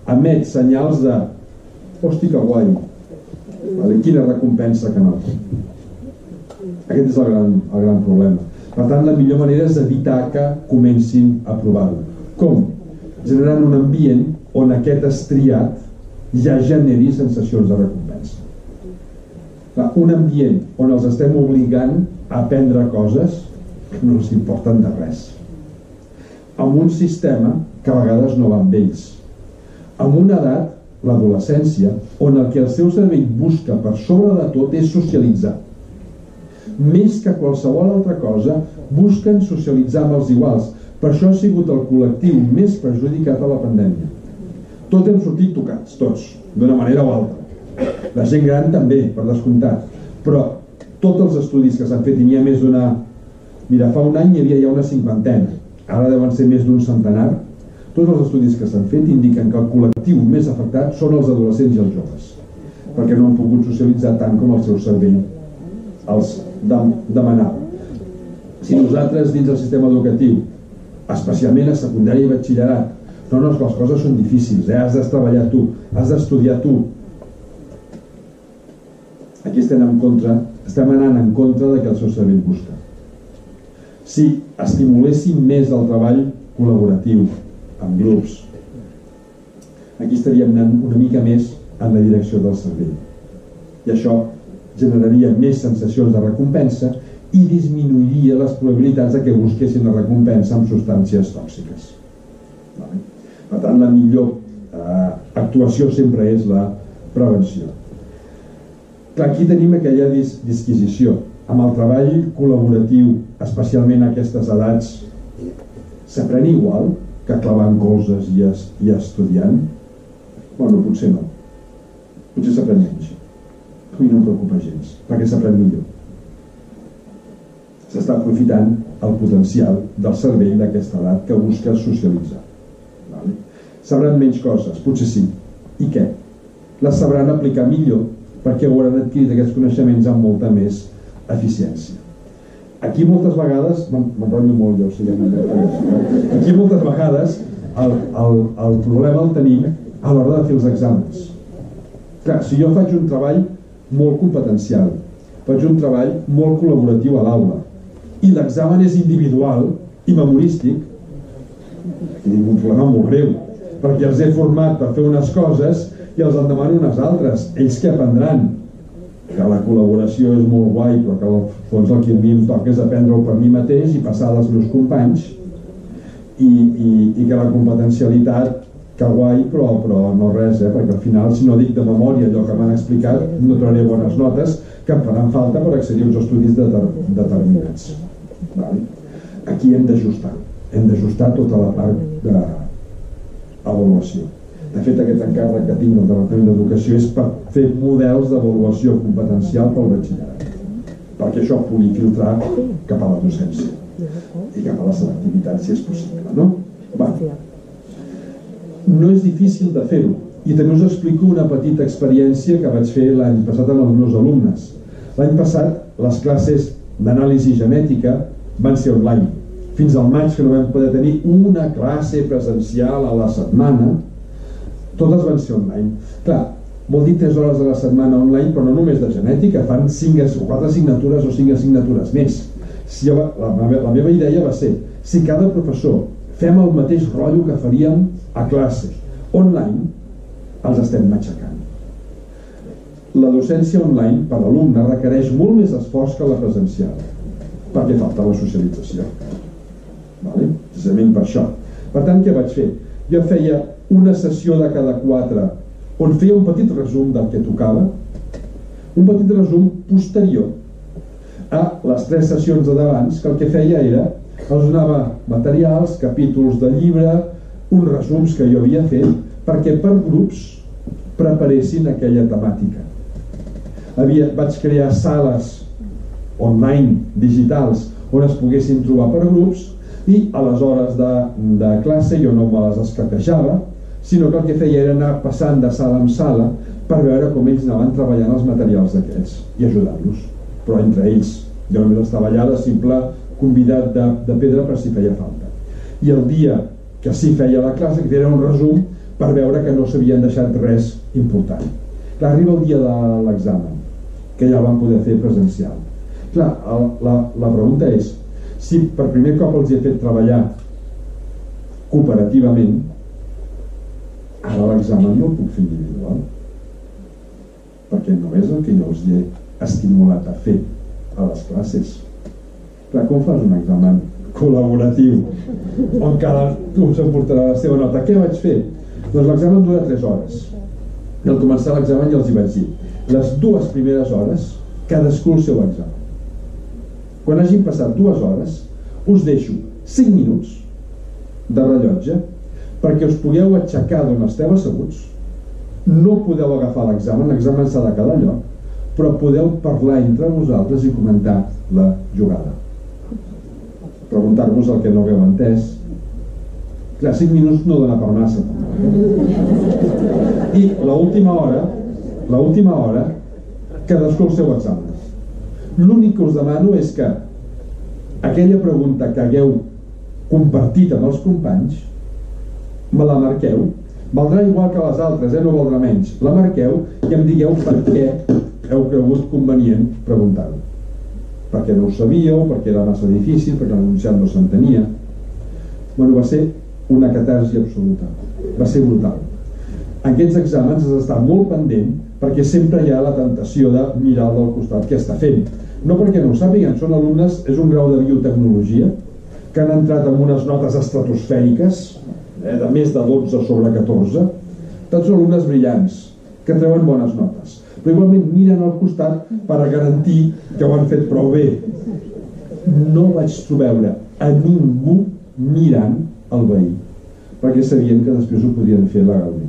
emet senyals de hosti que guai, vale? Quina recompensa que no. Aquest és el gran, el gran problema. Per tant, la millor manera és evitar que comencin a provar-ho. Com? Generant un ambient on aquest estriat ja generi sensacions de recompensa. Un ambient on els estem obligant a aprendre coses que no els importen de res. Amb un sistema que a vegades no va amb ells. Amb una edat, l'adolescència, on el que el seu cervell busca per sobre de tot és socialitzar. Més que qualsevol altra cosa, busquen socialitzar amb els iguals. Per això ha sigut el col·lectiu més perjudicat a la pandèmia. Tots hem sortit tocats, tots, d'una manera o altra. La gent gran també, per descomptat. Però tots els estudis que s'han fet, i n'hi ha més d'una... Mira, fa un any hi havia ja una cinquantena, ara deuen ser més d'un centenar. Tots els estudis que s'han fet indiquen que el col·lectiu més afectat són els adolescents i els joves, perquè no han pogut socialitzar tant com el seu cervell els demanava. Si nosaltres dins del sistema educatiu, especialment a secundària i batxillerat, no, no, les coses són difícils, eh? Has de treballar tu, has d'estudiar tu. Aquí estem en contra, estem anant en contra de que el seu cervell busca. Si estimuléssim més el treball col·laboratiu, en grups, aquí estaríem anant una mica més en la direcció del cervell. I això generaria més sensacions de recompensa i disminuiria les probabilitats de que busquessin la recompensa amb substàncies tòxiques. Per tant, la millor eh, actuació sempre és la prevenció. Clar, aquí tenim aquella dis disquisició. Amb el treball col·laboratiu, especialment a aquestes edats, s'aprèn igual que clavant colzes i, es, i estudiant? Bueno, potser no. Potser s'aprèn menys. A mi no em preocupa gens, perquè s'aprèn millor. S'està aprofitant el potencial del cervell d'aquesta edat que busca socialitzar. Vale? Sabran menys coses, potser sí. I què? Les sabran aplicar millor perquè hauran adquirit aquests coneixements amb molta més eficiència. Aquí moltes vegades, m'enrotllo molt jo, si aquí moltes vegades el, el, el problema el tenim a l'hora de fer els exàmens. Clar, si jo faig un treball molt competencial, faig un treball molt col·laboratiu a l'aula i l'examen és individual i memorístic, tinc un problema molt greu, perquè els he format per fer unes coses i els en demano unes altres. Ells què aprendran? Que la col·laboració és molt guai, però que al fons el que a mi em toca és aprendre-ho per mi mateix i passar dels meus companys, i, i, i que la competencialitat, que guai, però, però no res, eh? Perquè al final, si no dic de memòria allò que m'han explicat, no trobaré bones notes que em faran falta per accedir a uns estudis deter determinats. Vale? Aquí hem d'ajustar, hem d'ajustar tota la part d'avaluació. De fet, aquest encàrrec que tinc del Departament d'Educació és per fer models d'avaluació competencial pel batxillerat, perquè això pugui filtrar cap a la docència i cap a la selectivitat, si és possible, no? Va. No és difícil de fer-ho, i també us explico una petita experiència que vaig fer l'any passat amb els meus alumnes. L'any passat, les classes d'anàlisi genètica van ser online. Fins al maig, que no vam poder tenir una classe presencial a la setmana, totes van ser online. Clar, vol dir tres hores a la setmana online, però no només de genètica, fan cinc o quatre assignatures o cinc assignatures més. Si jo, la, la meva idea va ser, si cada professor fem el mateix rotllo que faríem a classe online, els estem matxacant. La docència online per l'alumne requereix molt més esforç que la presencial, perquè falta la socialització. Vale? Precisament per això. Per tant, què vaig fer? Jo feia una sessió de cada quatre on feia un petit resum del que tocava, un petit resum posterior a les tres sessions de d'abans, que el que feia era els donava materials, capítols de llibre, uns resums que jo havia fet, perquè per grups preparessin aquella temàtica. Havia, vaig crear sales online, digitals, on es poguessin trobar per grups, i a les hores de, de classe jo no me les escatejava, sinó que el que feia era anar passant de sala en sala per veure com ells anaven treballant els materials d'aquests i ajudar-los. Però entre ells, jo només estava allà de simple convidat de, de pedra per si feia falta. I el dia que sí feia la classe, que era un resum, per veure que no s'havien deixat res important. Clar, arriba el dia de l'examen, que ja el van poder fer presencial. Clar, la, la pregunta és, si per primer cop els he fet treballar cooperativament, ara l'examen no el puc fer individual, perquè no és el que jo els he estimulat a fer a les classes. Clar, com fas un examen col·laboratiu on cada un s'emportarà la seva nota? Què vaig fer? Doncs l'examen dura tres hores. I al començar l'examen ja els hi vaig dir, les dues primeres hores cadascú el seu examen. Quan hagin passat dues hores us deixo cinc minuts de rellotge perquè us pugueu aixecar d'on esteu asseguts. No podeu agafar l'examen, l'examen s'ha de quedar allò, però podeu parlar entre vosaltres i comentar la jugada, preguntar-vos el que no hagueu entès. Clar, cinc minuts no dona per massa. I l'última hora, l'última hora, cadascú el seu examen. L'únic que us demano és que aquella pregunta que hagueu compartit amb els companys, me la marqueu, valdrà igual que les altres, eh? No valdrà menys. La marqueu i em digueu per què heu cregut convenient preguntar-ho. Perquè no ho sabíeu, perquè era massa difícil, perquè l'anunciat no s'entenia. Bueno, va ser una catarsi absoluta. Va ser brutal. En aquests exàmens has d'estar molt pendent perquè sempre hi ha la tentació de mirar del costat què està fent. No perquè no ho sàpiguen, són alumnes, és un grau de biotecnologia, que han entrat amb unes notes estratosfèriques, eh, de més de dotze sobre catorze. Tots són alumnes brillants, que treuen bones notes. Però igualment miren al costat per a garantir que ho han fet prou bé. No vaig veure a ningú mirant el veí, perquè sabien que després ho podien fer legalment.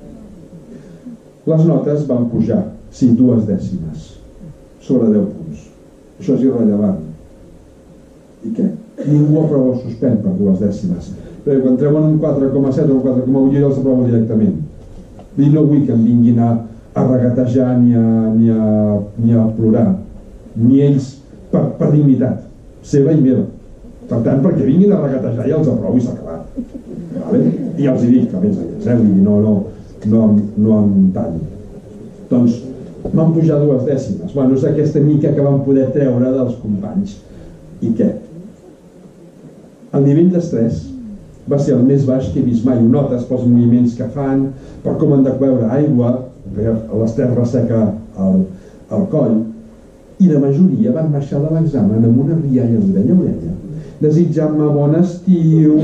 Les notes van pujar, sí, dues dècimes, sobre deu punts. Això és irrellevant. I què? Ningú aprova o suspèn per dues dècimes. Però quan treuen un quatre coma set o un quatre coma vuit jo els aprovo directament. I no vull que em vinguin a, a regatejar ni a, ni, a, ni a plorar, ni ells per, per dignitat seva i meva. Per tant, perquè vinguin a regatejar ja els aprovo i s'ha acabat. Vale? I els hi dic que més ells, eh? Vull dir, no, no, no, no em talli. Doncs van pujar dues dècimes. Bueno, és aquesta mica que van poder treure dels companys. I què? El nivell d'estrès va ser el més baix que he vist mai. Ho notes pels moviments que fan, per com han de beure aigua, l'estrès resseca el, el coll, i la majoria van baixar de l'examen amb una rialla d'orella a orella, desitjant-me bon estiu.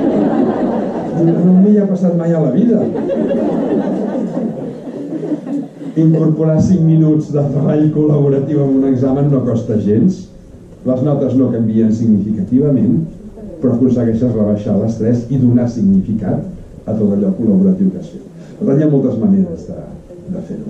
No m'hi ha passat mai a la vida. Incorporar cinc minuts de treball col·laboratiu en un examen no costa gens. Les notes no canvien significativament, però aconsegueixes rebaixar l'estrès i donar significat a tot allò col·laboratiu que has fet. Per tant, hi ha moltes maneres de, de fer-ho.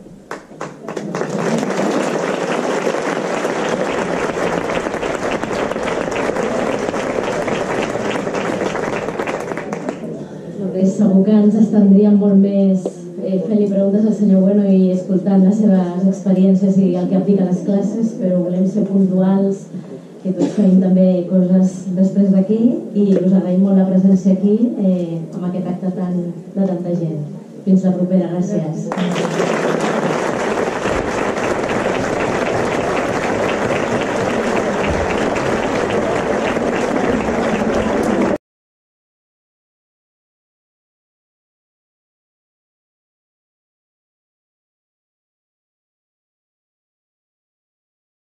Segur que ens estendríem molt més eh, fent-li preguntes al senyor Bueno i escoltant les seves experiències i el que aplica a les classes, però volem ser puntuals, que tots tenim també coses després d'aquí i us agraïm molt la presència aquí eh, amb aquest acte tan, de tanta gent. Fins la propera, gràcies.